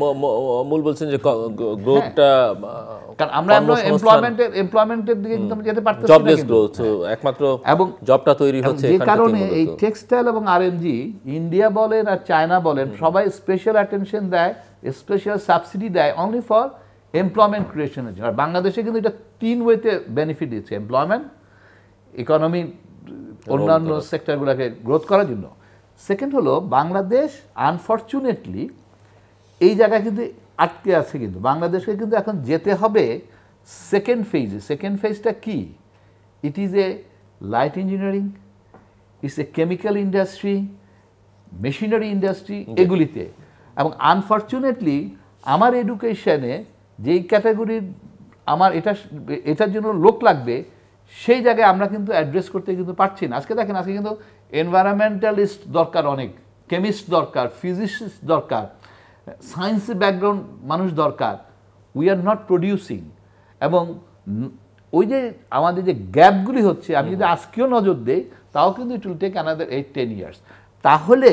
মূল বলছেন যে গ্রোথটা, কারণ আমরা এমপ্লয়মেন্টের এমপ্লয়মেন্টের দিকে কিন্তু যেতে পারতেছি না, জবলেস গ্রোথ, একমাত্র এবং জবটা তৈরি হচ্ছে যে কারণে এই টেক্সটাইল এবং আরএমজি ইন্ডিয়া বলেন আর চায়না বলেন সবাই স্পেশাল অ্যাটেনশন দেয়, স্পেশাল সাবসিডি দেয় অনলি ফর এমপ্লয়মেন্ট ক্রিয়েশনের জন্য। আর বাংলাদেশে কিন্তু এটা তিন ওয়েতে বেনিফিট দিচ্ছে, এমপ্লয়মেন্ট, ইকোনমি, অন্যান্য সেক্টরগুলোকে গ্রোথ করার জন্য। সেকেন্ড হলো বাংলাদেশ আনফর্চুনেটলি এই জায়গায় কিন্তু আটকে আছে, কিন্তু বাংলাদেশকে কিন্তু এখন যেতে হবে সেকেন্ড ফেজে। সেকেন্ড ফেজটা কি? It is a light engineering, it's a chemical industry, machinery industry, এগুলিতে। এবং আনফর্চুনেটলি আমার এডুকেশনে যেই ক্যাটাগরির আমার এটা এটার জন্য লোক লাগবে, সেই জায়গায় আমরা কিন্তু অ্যাড্রেস করতে কিন্তু পারছি না। আজকে দেখেন, আজকে কিন্তু এনভায়রনমেন্টালিস্ট দরকার, অনেক কেমিস্ট দরকার, ফিজিসিস্ট দরকার, সায়েন্স ব্যাকগ্রাউন্ড মানুষ দরকার। We are not producing. এবং ওই যে আমাদের যে গ্যাপগুলি হচ্ছে, আমি যদি আজকেও নজর দেই, তাও কিন্তু it will take another eight ten years. তাহলে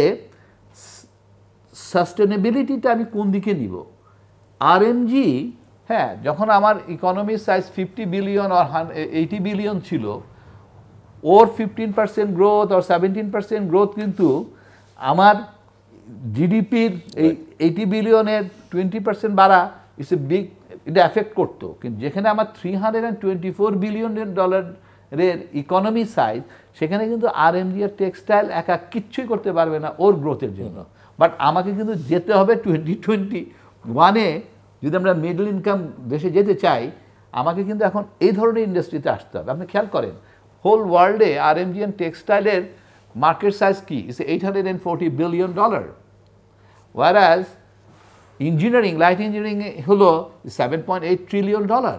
সাস্টেনেবিলিটিটা আমি কোন দিকে নিব? আরএমজি, হ্যাঁ, যখন আমার ইকোনমির সাইজ ফিফটি বিলিয়ন আর এইটি বিলিয়ন ছিল, ওর ফিফটিন পার্সেন্ট গ্রোথ আর সেভেন্টিন পার্সেন্ট গ্রোথ কিন্তু আমার জিডিপির এই এইটি বিলিয়নের টোয়েন্টি পার্সেন্ট বাড়া ইটস এ বিগ, এটা এফেক্ট করতো। কিন্তু যেখানে আমার three hundred and twenty four billion ডলারের ইকোনমি সাইজ, সেখানে কিন্তু আরএমজি আর টেক্সটাইল একা কিচ্ছুই করতে পারবে না ওর গ্রোথের জন্য। বাট আমাকে কিন্তু যেতে হবে টোয়েন্টি টোয়েন্টি ওয়ানে, যদি আমরা মিডল ইনকাম দেশে যেতে চাই, আমাকে কিন্তু এখন এই ধরনের ইন্ডাস্ট্রিতে আসতে হবে। আপনি খেয়াল করেন, হোল ওয়ার্ল্ডে আরএমজি অ্যান্ড টেক্সটাইলের মার্কেট সাইজ কি? It's eight hundred and forty billion dollar, whereas engineering, light engineering হলো seven point eight trillion dollar.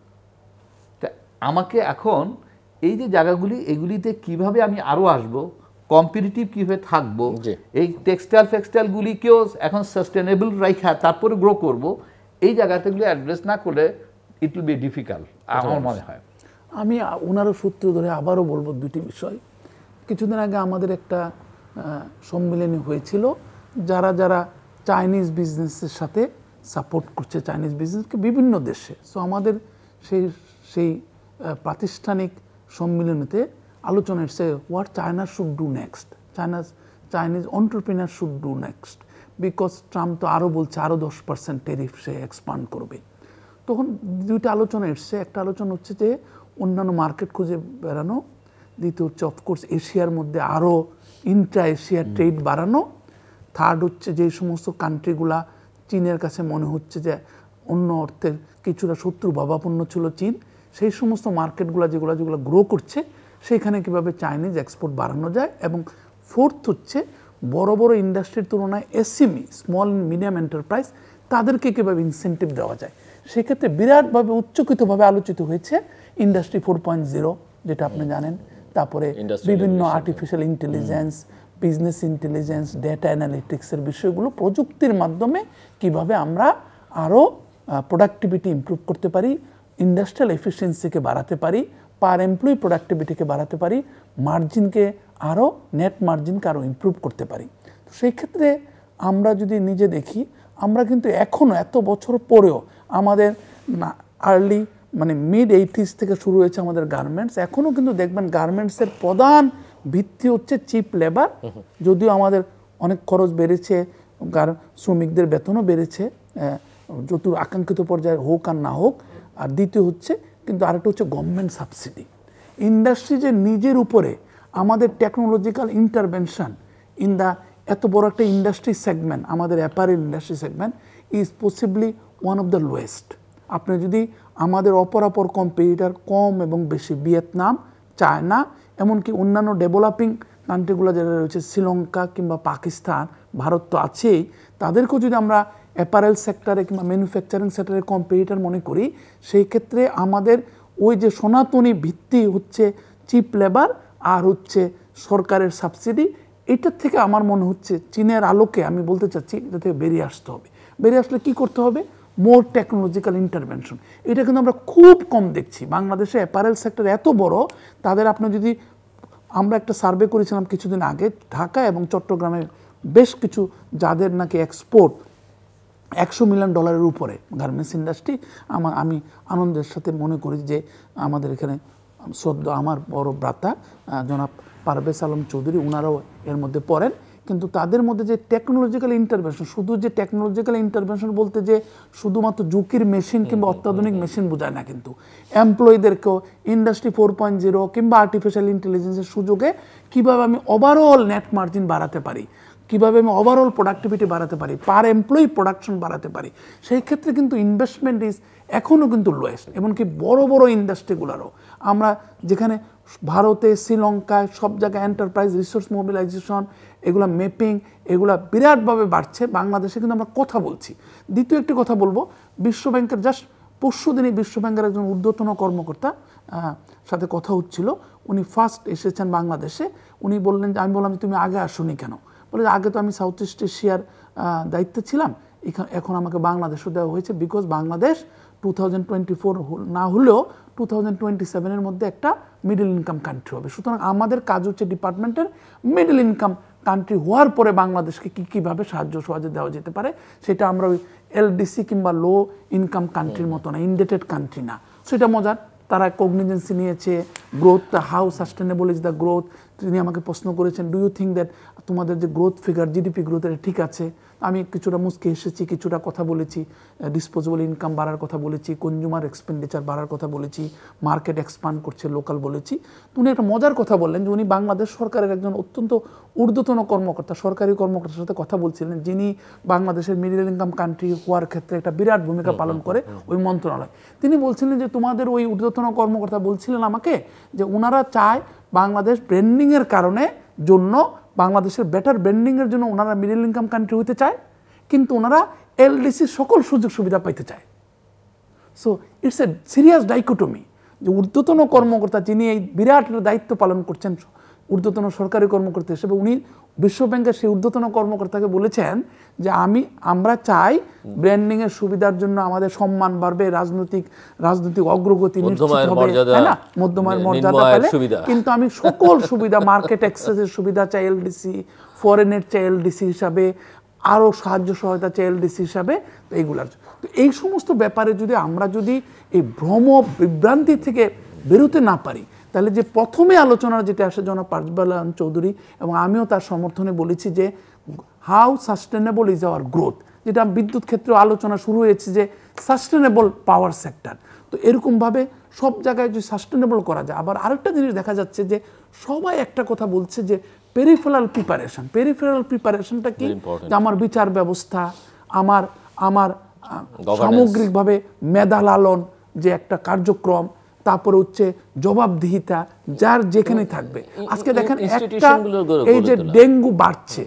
তা আমাকে এখন এই যে জায়গাগুলি, এগুলিতে কিভাবে আমি আরও আসবো, কম্পিটিটিভ কীভাবে থাকবো, এই টেক্সটাইল ফেক্সটাইলগুলিকেও এখন সাস্টেনেবল রাখা তারপরে গ্রো করব, এই জায়গাতেগুলি অ্যাড্রেস না করলে ইট উইল বি ডিফিকাল্ট আমার মনে হয়। আমি ওনারও সূত্র ধরে আবারও বলবো দুটি বিষয়। কিছুদিন আগে আমাদের একটা সম্মেলনী হয়েছিল, যারা যারা চাইনিজ বিজনেসের সাথে সাপোর্ট করছে চাইনিজ বিজনেসকে বিভিন্ন দেশে। সো আমাদের সেই সেই প্রাতিষ্ঠানিক সম্মেলনীতে আলোচনা এসছে, what China should do next, China Chinese entrepreneur should do next, because Trump তো আরও বলছে আরও দশ পার্সেন্ট টেরিফ সে এক্সপান্ড করবে। তখন দুইটা আলোচনা এসছে। একটা আলোচনা হচ্ছে যে অন্যান্য মার্কেট খুঁজে বেড়ানো, দ্বিতীয় হচ্ছে অফকোর্স এশিয়ার মধ্যে আরও ইন্ট্রা এশিয়ার ট্রেড বাড়ানো, থার্ড হচ্ছে যে সমস্ত কান্ট্রিগুলা চীনের কাছে মনে হচ্ছে যে অন্য অর্থের কিছুটা শত্রু ভাবাপন্ন ছিল চীন, সেই সমস্ত মার্কেটগুলো যেগুলো যেগুলো গ্রো করছে, সেখানে কীভাবে চাইনিজ এক্সপোর্ট বাড়ানো যায়। এবং ফোর্থ হচ্ছে বড় বড় ইন্ডাস্ট্রির তুলনায় এসএমই, স্মল মিডিয়াম এন্টারপ্রাইজ, তাদেরকে কীভাবে ইনসেন্টিভ দেওয়া যায়। সেক্ষেত্রে বিরাটভাবে উচ্চকিতভাবে আলোচিত হয়েছে ইন্ডাস্ট্রি ফোর পয়েন্ট জিরো যেটা আপনি জানেন, তারপরে বিভিন্ন artificial intelligence, business intelligence, data অ্যানালিটিক্সের বিষয়গুলো প্রযুক্তির মাধ্যমে কিভাবে আমরা আরও প্রোডাক্টিভিটি ইমপ্রুভ করতে পারি, ইন্ডাস্ট্রিয়াল এফিসিয়েন্সিকে বাড়াতে পারি, পার এমপ্লয়ি প্রোডাক্টিভিটিকে বাড়াতে পারি, মার্জিনকে আরও নেট মার্জিনকে আরও ইমপ্রুভ করতে পারি। তো সেই ক্ষেত্রে আমরা যদি নিজে দেখি, আমরা কিন্তু এখনও এত বছর পরেও আমাদের আর্লি মানে মিড এইটিস থেকে শুরু হয়েছে আমাদের গার্মেন্টস, এখনও কিন্তু দেখবেন গার্মেন্টসের প্রধান ভিত্তি হচ্ছে চিপ লেবার। যদিও আমাদের অনেক খরচ বেড়েছে, শ্রমিকদের বেতনও বেড়েছে যত আকাঙ্ক্ষিত পর্যায়ে হোক আর না হোক। আর দ্বিতীয় হচ্ছে কিন্তু আরেকটা হচ্ছে গভর্নমেন্ট সাবসিডি। ইন্ডাস্ট্রি যে নিজের উপরে আমাদের টেকনোলজিক্যাল ইন্টারভেনশন ইন দ্য এত বড় একটা ইন্ডাস্ট্রি সেগমেন্ট, আমাদের apparel industry segment is possibly one of the lowest. আপনি যদি আমাদের অপরাপর কম্পিটিটর কম এবং বেশি, ভিয়েতনাম, চায়না, এমনকি অন্যান্য ডেভেলপিং কান্ট্রিগুলো যারা রয়েছে শ্রীলঙ্কা কিংবা পাকিস্তান, ভারত তো আছেই, তাদেরকেও যদি আমরা অ্যাপারেল সেক্টরে কিংবা ম্যানুফ্যাকচারিং সেক্টরে কম্পিটিটর মনে করি, সেই ক্ষেত্রে আমাদের ওই যে সনাতনী ভিত্তি হচ্ছে চিপ লেবার আর হচ্ছে সরকারের সাবসিডি, এটার থেকে আমার মনে হচ্ছে চীনের আলোকে আমি বলতে চাচ্ছি এটা থেকে বেরিয়ে আসতে হবে। বেরিয়ে আসলে কী করতে হবে? More technological intervention. এটা কিন্তু আমরা খুব কম দেখছি। বাংলাদেশে অ্যাপারেল সেক্টর এত বড়, তাদের আপনি যদি, আমরা একটা সার্ভে করেছিলাম কিছুদিন আগে, ঢাকা এবং চট্টগ্রামে বেশ কিছু যাদের নাকি এক্সপোর্ট একশো মিলিয়ন ডলারের উপরে গার্মেন্টস ইন্ডাস্ট্রি, আমার আমি আনন্দের সাথে মনে করি যে আমাদের এখানে সদ্য আমার বড় ভ্রাতা জনাব পারভেজ আলম চৌধুরী, ওনারাও এর মধ্যে পড়েন। কিন্তু তাদের মধ্যে যে টেকনোলজিক্যাল ইন্টারভেনশন, শুধু যে টেকনোলজিক্যাল ইন্টারভেনশন বলতে যে শুধুমাত্র ঝুঁকির মেশিন কিংবা অত্যাধুনিক মেশিন বোঝায় না, কিন্তু এমপ্লয়ীদেরকেও ইন্ডাস্ট্রি ফোর পয়েন্ট জিরো কিংবা আর্টিফিশিয়াল ইন্টেলিজেন্সের সুযোগে কীভাবে আমি ওভারঅল নেট মার্জিন বাড়াতে পারি, কীভাবে আমি ওভারঅল প্রোডাক্টিভিটি বাড়াতে পারি, পার এমপ্লয়ি প্রোডাকশন বাড়াতে পারি, সেই ক্ষেত্রে কিন্তু ইনভেস্টমেন্ট ইজ এখনও কিন্তু লোয়েস্ট। এমনকি বড় বড় ইন্ডাস্ট্রিগুলোরও আমরা যেখানে ভারতে, শ্রীলঙ্কায় সব জায়গায় এন্টারপ্রাইজ রিসোর্স মোবিলাইজেশন, এগুলা ম্যাপিং, এগুলা বিরাটভাবে বাড়ছে। বাংলাদেশে কিন্তু আমরা কথা বলছি। দ্বিতীয় একটি কথা বলবো, বিশ্বব্যাংকের জাস্ট পরশু দিনই বিশ্বব্যাংকের একজন ঊর্ধ্বতন কর্মকর্তা সাথে কথা হচ্ছিল, উনি ফার্স্ট এসেছেন বাংলাদেশে। উনি বললেন, আমি বললাম তুমি আগে আসুনি কেন? বলে আগে তো আমি সাউথ ইস্ট এশিয়ার দায়িত্বে ছিলাম, এখন আমাকে বাংলাদেশও দেওয়া হয়েছে, because Bangladesh two thousand twenty four না হলেও টু থাউজেন্ড টোয়েন্টি সেভেনের মধ্যে একটা মিডল ইনকাম কান্ট্রি হবে। সুতরাং আমাদের কাজ হচ্ছে ডিপার্টমেন্টের মিডল ইনকাম কান্ট্রি হওয়ার পরে বাংলাদেশকে কী কীভাবে সাহায্য সহজে দেওয়া যেতে পারে, সেটা আমরা ওই এলডিসি কিংবা লো ইনকাম কান্ট্রির মতো না, ইনডেটেড কান্ট্রি না। সেটা মজার, তারা কগনিজেন্সি নিয়েছে, growth, how sustainable is the growth. তিনি আমাকে প্রশ্ন করেছেন, ডু ইউ থিঙ্ক দ্যাট তোমাদের যে গ্রোথ ফিগার, জিডিপি গ্রোথ, এটা ঠিক আছে? আমি কিছুটা মুসকে এসেছি, কিছুটা কথা বলেছি, ডিসপোজেবল ইনকাম বাড়ার কথা বলেছি, কনজিউমার এক্সপেন্ডিচার বাড়ার কথা বলেছি, মার্কেট এক্সপান্ড করছে, লোকাল বলেছি। উনি একটা মজার কথা বললেন যে উনি বাংলাদেশ সরকারের একজন অত্যন্ত ঊর্ধ্বতন কর্মকর্তা, সরকারি কর্মকর্তার সাথে কথা বলছিলেন, যিনি বাংলাদেশের মিডল ইনকাম কান্ট্রি হওয়ার ক্ষেত্রে একটা বিরাট ভূমিকা পালন করে ওই মন্ত্রণালয়। তিনি বলছিলেন যে তোমাদের ওই ঊর্ধ্বতন কর্মকর্তা বলছিলেন আমাকে যে ওনারা চায় বাংলাদেশ ব্র্যান্ডিংয়ের কারণে জন্য, বাংলাদেশের বেটার ব্র্যান্ডিংয়ের জন্য ওনারা মিডল ইনকাম কান্ট্রি হতে চায়, কিন্তু ওনারা এলডিসির সকল সুযোগ সুবিধা পাইতে চায়। So it's a serious dichotomy যে ঊর্ধ্বতন কর্মকর্তা, যিনি এই বিরাট দায়িত্ব পালন করছেন ঊর্ধ্বতন সরকারি কর্মকর্তা হিসেবে, উনি বিশ্বব্যাংকের সেই ঊর্ধ্বতন কর্মকর্তাকে বলেছেন যে আমি আমরা চাই ব্র্যান্ডিংয়ের সুবিধার জন্য আমাদের সম্মান বাড়বে, রাজনৈতিক রাজনৈতিক অগ্রগতি নিশ্চিত হবে, তাই না, মধ্যমায়ের মর্যাদা পেলে, কিন্তু আমি সকল সুবিধা, মার্কেট অ্যাক্সেসের সুবিধা চাই এলডিসি, ফরেনের চাই এলডিসি হিসাবে, আরও সাহায্য সহায়তা চাই এলডিসি হিসাবে, তো এইগুলার। তো এই সমস্ত ব্যাপারে যদি আমরা যদি এই ভ্রম বিভ্রান্তি থেকে বেরোতে না পারি, তাহলে যে প্রথমে আলোচনা যেটা আসে জনাব পারভেজ আলম চৌধুরী এবং আমিও তার সমর্থনে বলেছি যে how sustainable is our growth, যেটা বিদ্যুৎ ক্ষেত্রে আলোচনা শুরু হয়েছে যে সাস্টেনেবল পাওয়ার সেক্টর। তো এরকমভাবে সব জায়গায় যদি সাস্টেনেবল করা যায়। আবার আরেকটা জিনিস দেখা যাচ্ছে যে সবাই একটা কথা বলছে যে পেরিফেরাল প্রিপারেশন। পেরিফেরাল প্রিপারেশনটা কি? যে আমার বিচার ব্যবস্থা, আমার আমার সামগ্রিকভাবে মেধা লালন যে একটা কার্যক্রম, তারপরে হচ্ছে জবাবদিহিতা, যার যেখানে থাকবে। আজকে দেখেন একটা এই যে ডেঙ্গু বাড়ছে,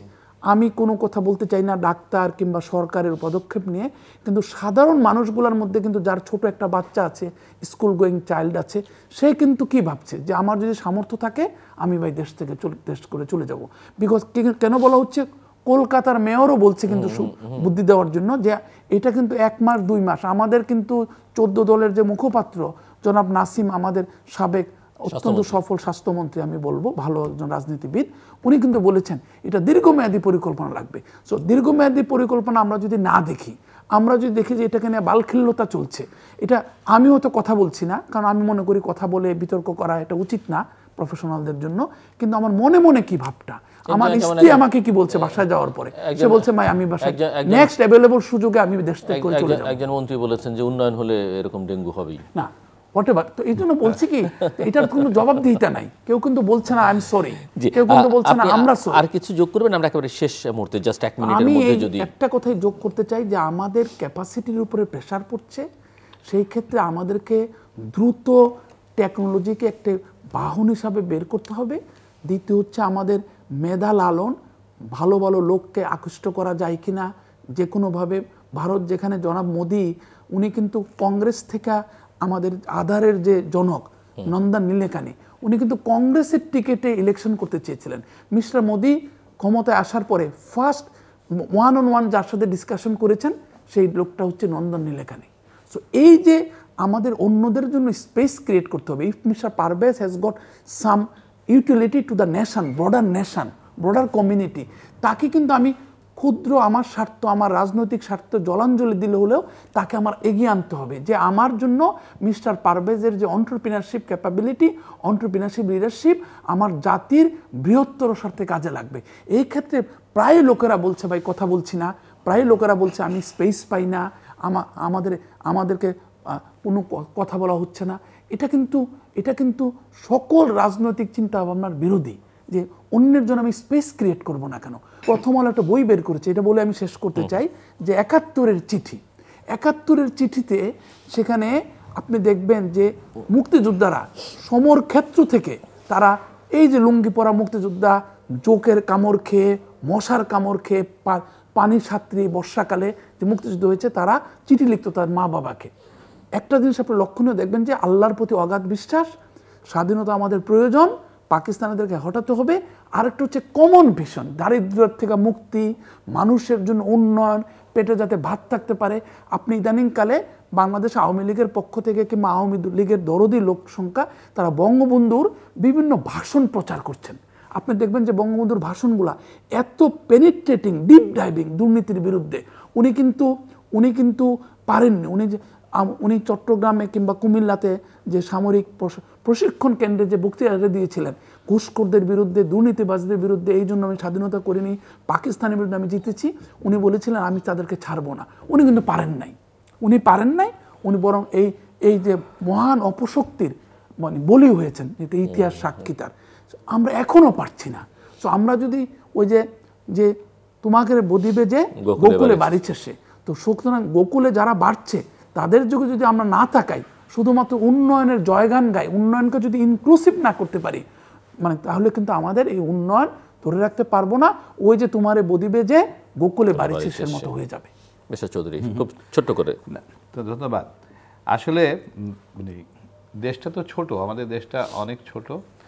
আমি কোনো কথা বলতে চাই না ডাক্তার কিংবা সরকারের পদক্ষেপ নিয়ে, কিন্তু সাধারণ মানুষগুলোর মধ্যে কিন্তু যার ছোট একটা বাচ্চা আছে, স্কুল গোয়িং চাইল্ড আছে, সে কিন্তু কি ভাবছে যে আমার যদি সামর্থ্য থাকে আমি ভাই দেশ থেকে চলে দেশ করে চলে যাব। বিকজ কেন বলা হচ্ছে, কলকাতার মেয়রও বলছে কিন্তু বুদ্ধি দেওয়ার জন্য যে এটা কিন্তু এক মাস দুই মাস। আমাদের কিন্তু চোদ্দ দলের যে মুখপাত্র জনাব নাসিম, আমাদের সাবেক অত্যন্ত সফল স্বাস্থ্যমন্ত্রী আমি বলবো, ভালো একজন রাজনীতিবিদ, উনি কিন্তু বলেছেন এটা দীর্ঘমেয়াদী পরিকল্পনা লাগবে। সো দীর্ঘমেয়াদী পরিকল্পনা আমরা যদি না দেখি, আমরা যদি দেখি যে এটাকে নিয়ে বালখিল্যতা চলছে, এটা আমিও তো কথা বলছি না, কারণ আমি মনে করি কথা বলে বিতর্ক করা এটা উচিত না প্রফেশনালদের জন্য, কিন্তু আমার মনে মনে কি ভাবটা, আমার স্ত্রী আমাকে কি বলছে বাসায় যাওয়ার পরে, সে বলছে ভাই আমি বাসায় নেক্সট অ্যাভেলেবল সুযোগে আমি দেশ থেকে করে চলে যাব। একজন মন্ত্রী বলেছেন যে উন্নয়ন হলে এরকম ডেঙ্গু হবেই না, হোয়াটএভার। তো এই জন্য বলছি কি, এটার কোনো জবাবদিহিতা নাই, কেউ কিন্তু বলছে না আই এম সরি, কেউ কিন্তু বলছে না আমরা সরি। আর কিছু যোগ করবেন? আমরা একেবারে শেষ মুহূর্তে জাস্ট এক মিনিটের মধ্যে যদি একটা কথাই যোগ করতে চাই যে আমাদের ক্যাপাসিটির উপরে প্রেসার পড়ছে, সেই ক্ষেত্রে আমাদেরকে দ্রুত টেকনোলজিকে একটা বাহন হিসাবে বের করতে হবে। দ্বিতীয় হচ্ছে আমাদের মেধা লালন, ভালো ভালো লোককে আকৃষ্ট করা যায় কিনা যে কোনোভাবে। ভারত যেখানে জনাব মোদি, উনি কিন্তু কংগ্রেস থেকে আমাদের আধারের যে জনক নন্দন নীলেকানি, উনি কিন্তু কংগ্রেসের টিকেটে ইলেকশন করতে চেয়েছিলেন। মিস্টার মোদি ক্ষমতায় আসার পরে ফার্স্ট ওয়ান অন ওয়ান যার সাথে ডিসকাশন করেছেন সেই লোকটা হচ্ছে নন্দন নীলেকানি। সো এই যে আমাদের অন্যদের জন্য স্পেস ক্রিয়েট করতে হবে। If mister Parvez has got some utility to the nation, broader nation, broader community, তাকে কিন্তু আমি ক্ষুদ্র আমার স্বার্থ, আমার রাজনৈতিক স্বার্থ জলাঞ্জলি দিলে হলেও তাকে আমার এগিয়ে আনতে হবে যে আমার জন্য মিস্টার পারভেজের যে অন্টারপ্রিনারশিপ ক্যাপাবিলিটি, অন্টারপ্রিনারশিপ লিডারশিপ আমার জাতির বৃহত্তর স্বার্থে কাজে লাগবে। এই ক্ষেত্রে প্রায় লোকেরা বলছে ভাই কথা বলছি না, প্রায় লোকেরা বলছে আমি স্পেস পাই না, আমাদের আমাদেরকে কোনো কথা বলা হচ্ছে না। এটা কিন্তু এটা কিন্তু সকল রাজনৈতিক চিন্তা ভাবনার বিরোধী, যে অন্যের জন্য আমি স্পেস ক্রিয়েট করব না কেন। প্রথম আলো একটা বই বের করেছে, এটা বলে আমি শেষ করতে চাই, যে একাত্তরের চিঠি। একাত্তরের চিঠিতে সেখানে আপনি দেখবেন যে মুক্তিযোদ্ধারা সমর ক্ষেত্র থেকে তারা এই যে লুঙ্গি পরা মুক্তিযোদ্ধা, জোকের কামড় খেয়ে, মশার কামড় খেয়ে, পানির ছাত্রী বর্ষাকালে যে মুক্তিযুদ্ধ হয়েছে, তারা চিঠি লিখত তার মা বাবাকে। একটা জিনিস আপনি লক্ষণীয় দেখবেন যে আল্লাহর প্রতি অগাধ বিশ্বাস, স্বাধীনতা আমাদের প্রয়োজন, পাকিস্তানিদেরকে হটাতে হবে। আরেকটা হচ্ছে কমন ভিশন, দারিদ্র্যের থেকে মুক্তি, মানুষের জন্য উন্নয়ন, পেটে যাতে ভাত থাকতে পারে। আপনি ইদানিংকালে বাংলাদেশ আওয়ামী লীগের পক্ষ থেকে কিংবা আওয়ামী লীগের দরদি লোক সংখ্যা, তারা বঙ্গবন্ধুর বিভিন্ন ভাষণ প্রচার করছেন। আপনি দেখবেন যে বঙ্গবন্ধুর ভাষণগুলা এত পেনিট্রেটিং, ডিপ ডাইভিং দুর্নীতির বিরুদ্ধে। উনি কিন্তু উনি কিন্তু পারেননি। উনি যে উনি চট্টগ্রামে কিংবা কুমিল্লাতে যে সামরিক প্রশিক্ষণ কেন্দ্রে যে বক্তৃতা দিয়েছিলেন, ঘুষখোরদের বিরুদ্ধে, দুর্নীতিবাজদের বিরুদ্ধে, এই জন্য আমি স্বাধীনতা করিনি, পাকিস্তানের বিরুদ্ধে আমি জিতেছি, উনি বলেছিলেন আমি তাদেরকে ছাড়বো না। উনি কিন্তু পারেন নাই, উনি পারেন নাই উনি বরং এই এই যে মহান অপশক্তির মানে বলি হয়েছেন, যেটা ইতিহাস সাক্ষী তার। আমরা এখনও পারছি না। সো আমরা যদি ওই যে যে তোমাকে বদিবে যে গোকুলে বাড়িছে সে, তো সুতরাং গোকুলে যারা বাড়ছে তাদের যুগে যদি আমরা না তাকাই, শুধুমাত্র উন্নয়নের জয়গান গাই, উন্নয়নকে যদি ইনক্লুসিভ না করতে পারি, মানে তাহলে কিন্তু আমাদের এই উন্নয়ন ধরে রাখতে পারবো না। ওই যে তোমারে বদিবে যে গোকুলে বাড়িছে সে মতো হয়ে যাবে। মিস্টার চৌধুরী খুব ছোট্ট করে। তো ধন্যবাদ। আসলে মানে দেশটা তো ছোট, আমাদের দেশটা অনেক ছোট,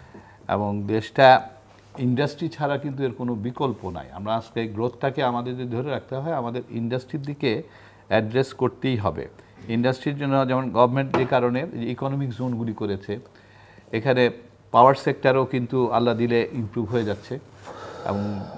এবং দেশটা ইন্ডাস্ট্রি ছাড়া কিন্তু এর কোনো বিকল্প নাই। আমরা আজকে এই গ্রোথটাকে আমাদের যদি ধরে রাখতে হয়, আমাদের ইন্ডাস্ট্রির দিকে অ্যাড্রেস করতেই হবে। ইন্ডাস্ট্রির জন্য যেমন গভর্নমেন্ট যে কারণে ইকোনমিক জোনগুলি করেছে, এখানে পাওয়ার সেক্টরও কিন্তু আল্লাহ দিলে ইমপ্রুভ হয়ে যাচ্ছে, এবং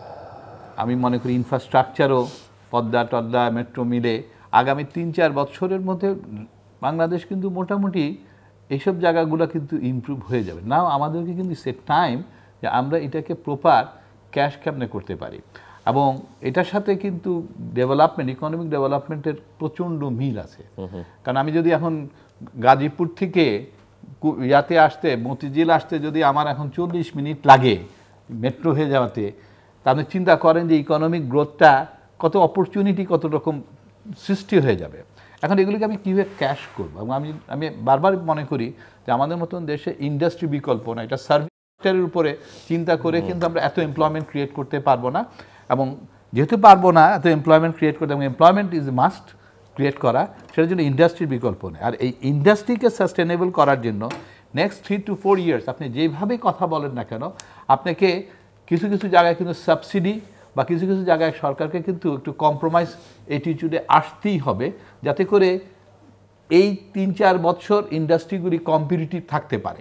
আমি মনে করি ইনফ্রাস্ট্রাকচারও পদ্মা টদ্মা মেট্রো মিলে আগামী তিন চার বছরের মধ্যে বাংলাদেশ কিন্তু মোটামুটি এইসব জায়গাগুলো কিন্তু ইমপ্রুভ হয়ে যাবে। নাও আমাদেরকে কিন্তু সেট টাইম যে আমরা এটাকে প্রপার ক্যাশ ক্যাপনে করতে পারি, এবং এটার সাথে কিন্তু ডেভেলপমেন্ট, ইকোনমিক ডেভেলপমেন্টের প্রচণ্ড মিল আছে। কারণ আমি যদি এখন গাজীপুর থেকে ইয়াতে আসতে, মতিঝিল আসতে যদি আমার এখন চল্লিশ মিনিট লাগে মেট্রো হয়ে যাওয়াতে, তাহলে চিন্তা করেন যে ইকোনমিক গ্রোথটা কত অপরচুনিটি, কত রকম সৃষ্টি হয়ে যাবে। এখন এগুলিকে আমি কীভাবে ক্যাশ করবো? এবং আমি আমি বারবার মনে করি যে আমাদের মতন দেশে ইন্ডাস্ট্রি বিকল্প না, এটা সার্ভিস সেক্টরের উপরে চিন্তা করে কিন্তু আমরা এত এমপ্লয়মেন্ট ক্রিয়েট করতে পারবো না। এবং যেহেতু পারবো না এত এমপ্লয়মেন্ট ক্রিয়েট করতে, এবং এমপ্লয়মেন্ট ইজ মাস্ট ক্রিয়েট করা, সেটার জন্য ইন্ডাস্ট্রির বিকল্প নেই। আর এই ইন্ডাস্ট্রিকে সাস্টেনেবল করার জন্য next three to four years আপনি যেভাবে কথা বলেন না কেন, আপনাকে কিছু কিছু জায়গায় কিন্তু সাবসিডি বা কিছু কিছু জায়গায় সরকারকে কিন্তু একটু কম্প্রোমাইজ অ্যাটিটিউডে আসতেই হবে, যাতে করে এই তিন চার বছর ইন্ডাস্ট্রিগুলি কম্পিটিটিভ থাকতে পারে।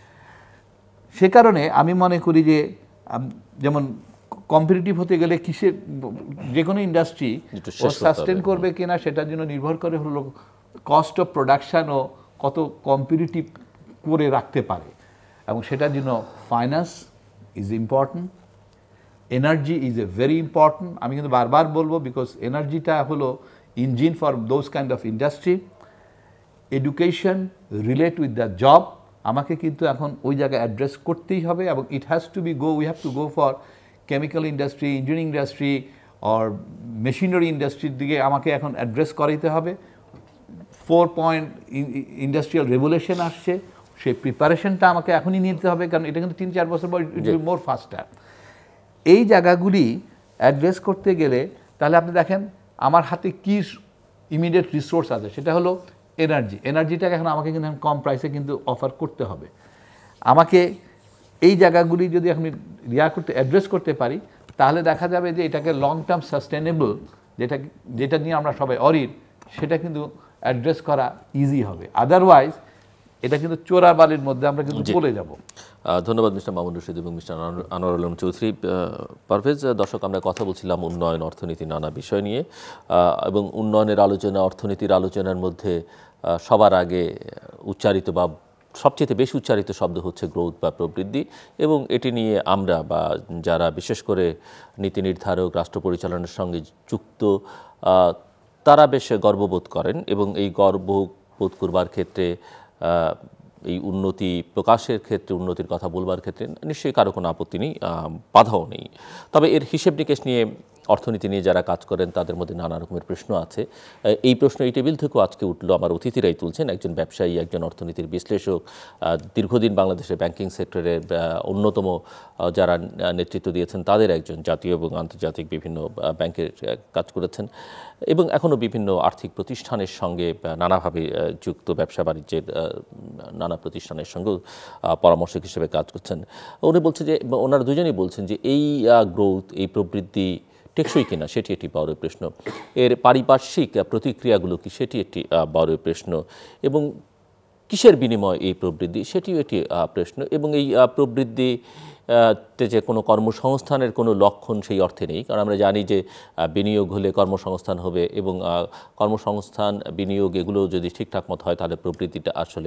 সে কারণে আমি মনে করি যে যেমন কম্পিটিটিভ হতে গেলে কিসের, যে কোনো ইন্ডাস্ট্রি সাস্টেন করবে কিনা সেটার জন্য নির্ভর করে হলো কস্ট অফ প্রোডাকশানও কত কম্পিটিটিভ করে রাখতে পারে, এবং সেটার জন্য finance is important, energy is a very important. আমি কিন্তু বারবার বলবো, বিকজ এনার্জিটা হলো engine for those kind of industry. Education relate with the job, আমাকে কিন্তু এখন ওই জায়গায় অ্যাড্রেস করতেই হবে, এবং it has to be go we have to go for chemical industry, engineering industry or machinery ইন্ডাস্ট্রির দিকে আমাকে এখন অ্যাড্রেস করাইতে হবে। ফোর পয়েন্ট ইন্ডাস্ট্রিয়াল রেভুলেশন আসছে, সেই প্রিপারেশনটা আমাকে এখনই নিতে হবে, কারণ এটা কিন্তু তিন চার বছর পর ইট উইল বি মোর ফাস্টার। এই জায়গাগুলি অ্যাড্রেস করতে গেলে তাহলে আপনি দেখেন আমার হাতে কী ইমিডিয়েট রিসোর্স আছে, সেটা হলো এনার্জি। এনার্জিটাকে এখন আমাকে কিন্তু কম প্রাইসে কিন্তু অফার করতে হবে। আমাকে এই জায়গাগুলি যদি আমি রিয়া করতে অ্যাড্রেস করতে পারি, তাহলে দেখা যাবে যে এটাকে লং টার্ম সাস্টেনেবল, যেটা যেটা নিয়ে আমরা সবাই অরিড, সেটা কিন্তু অ্যাড্রেস করা ইজি হবে। আদারওয়াইজ এটা কিন্তু চোরাবালির মধ্যে আমরা কিন্তু চলে যাব। ধন্যবাদ মিস্টার মামুন রশিদ এবং মিস্টার আনোয়ারুল চৌধুরী। পারভেজ, দর্শক আমরা কথা বলছিলাম উন্নয়ন, অর্থনীতি, নানা বিষয় নিয়ে, এবং উন্নয়নের আলোচনা, অর্থনীতির আলোচনার মধ্যে সবার আগে উচ্চারিত বা সবচেয়ে বেশি উচ্চারিত শব্দ হচ্ছে গ্রোথ বা প্রবৃদ্ধি, এবং এটি নিয়ে আমরা বা যারা বিশেষ করে নীতি নির্ধারক, রাষ্ট্র পরিচালনার সঙ্গে যুক্ত, তারা বেশ গর্ববোধ করেন, এবং এই গর্ববোধ করবার ক্ষেত্রে, এই উন্নতি প্রকাশের ক্ষেত্রে, উন্নতির কথা বলবার ক্ষেত্রে নিশ্চয়ই কারো কোনো আপত্তি নেই, বাধাও নেই। তবে এর হিসেব নিকেশ নিয়ে, অর্থনীতি নিয়ে যারা কাজ করেন তাদের মধ্যে নানা রকমের প্রশ্ন আছে। এই প্রশ্ন এই টেবিল থেকেও আজকে উঠলো, আমার অতিথিরাই তুলছেন। একজন ব্যবসায়ী, একজন অর্থনীতির বিশ্লেষক, দীর্ঘদিন বাংলাদেশের ব্যাংকিং সেক্টরের অন্যতম যারা নেতৃত্ব দিয়েছেন তাদের একজন, জাতীয় এবং আন্তর্জাতিক বিভিন্ন ব্যাংকের কাজ করেছেন, এবং এখনও বিভিন্ন আর্থিক প্রতিষ্ঠানের সঙ্গে নানাভাবে যুক্ত, ব্যবসা বাণিজ্যের নানা প্রতিষ্ঠানের সঙ্গেও পরামর্শক হিসেবে কাজ করছেন। উনি বলছে যে, ওনারা দুজনেই বলছেন যে এই গ্রোথ, এই প্রবৃদ্ধি টেকসই কিনা সেটি একটি বড় প্রশ্ন, এর পারিপার্শ্বিক প্রতিক্রিয়াগুলো কি সেটি একটি বড় প্রশ্ন, এবং কিসের বিনিময় এই প্রবৃদ্ধি সেটিও একটি প্রশ্ন, এবং এই প্রবৃদ্ধি তে যে কোনো কর্মসংস্থানের কোনো লক্ষণ সেই অর্থে নেই, কারণ আমরা জানি যে বিনিয়োগ হলে কর্মসংস্থান হবে, এবং কর্মসংস্থান, বিনিয়োগ এগুলো যদি ঠিকঠাক মতো হয় তাহলে প্রবৃদ্ধিটা আসলে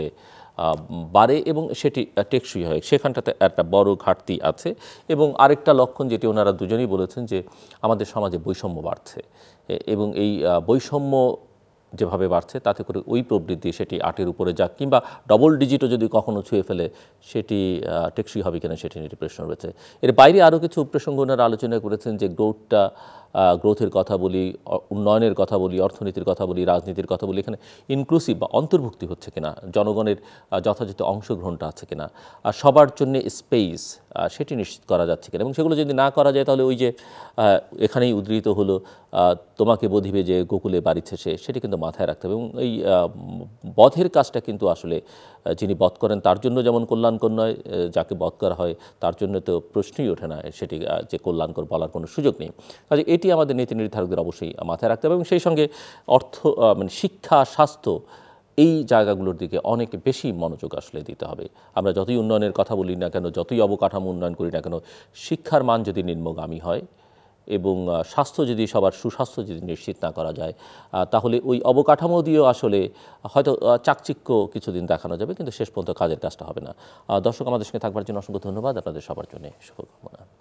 বাড়ে এবং সেটি টেকসই হয়। সেখানটাতে একটা বড় ঘাটতি আছে। এবং আরেকটা লক্ষণ যেটি ওনারা দুজনেই বলেছেন যে আমাদের সমাজে বৈষম্য বাড়ছে, এবং এই বৈষম্য যেভাবে বাড়ছে তাতে করে ওই প্রবৃদ্ধি সেটি আটের উপরে যাক কিংবা ডবল ডিজিটও যদি কখনো ছুঁয়ে ফেলে সেটি টেকসই হবে কিনা সেটি নিয়ে প্রশ্ন রয়েছে। এর বাইরে আরও কিছু প্রসঙ্গ ওনারা আলোচনা করেছেন যে গ্রোথটা, গ্রোথের কথা বলি, উন্নয়নের কথা বলি, অর্থনীতির কথা বলি, রাজনীতির কথা বলি, এখানে ইনক্লুসিভ বা অন্তর্ভুক্তি হচ্ছে কিনা, জনগণের যথাযথ অংশগ্রহণটা আছে কিনা, আর সবার জন্য স্পেস সেটি নিশ্চিত করা যাচ্ছে কিনা, এবং সেগুলো যদি না করা যায় তাহলে ওই যে এখানেই উদ্ধৃত হলো তোমাকে বধিবে যে গোকুলে বাড়িছে সে, সেটি কিন্তু মাথায় রাখতে হবে। এবং এই বধের কাজটা কিন্তু আসলে যিনি বধ করেন তার জন্য যেমন কল্যাণকর নয়, যাকে বধ করা হয় তার জন্য তো প্রশ্নই ওঠে না সেটি যে কল্যাণকর বলার কোনো সুযোগ নেই। কাজে এটি আমাদের নীতি নির্ধারকদের অবশ্যই মাথায় রাখতে হবে, এবং সেই সঙ্গে অর্থ মানে শিক্ষা, স্বাস্থ্য, এই জায়গাগুলোর দিকে অনেক বেশি মনোযোগ আসলে দিতে হবে। আমরা যতই উন্নয়নের কথা বলি না কেন, যতই অবকাঠামো উন্নয়ন করি না কেন, শিক্ষার মান যদি নিম্নগামী হয় এবং স্বাস্থ্য যদি সবার সুস্বাস্থ্য যদি নিশ্চিত না করা যায়, তাহলে ওই অবকাঠামো দিয়েও আসলে হয়তো চাকচিক্য কিছুদিন দেখানো যাবে, কিন্তু শেষ পর্যন্ত কাজের কাজটা হবে না। দর্শক, আমাদের সঙ্গে থাকবার জন্য অসংখ্য ধন্যবাদ। আপনাদের সবার জন্য শুভকামনা।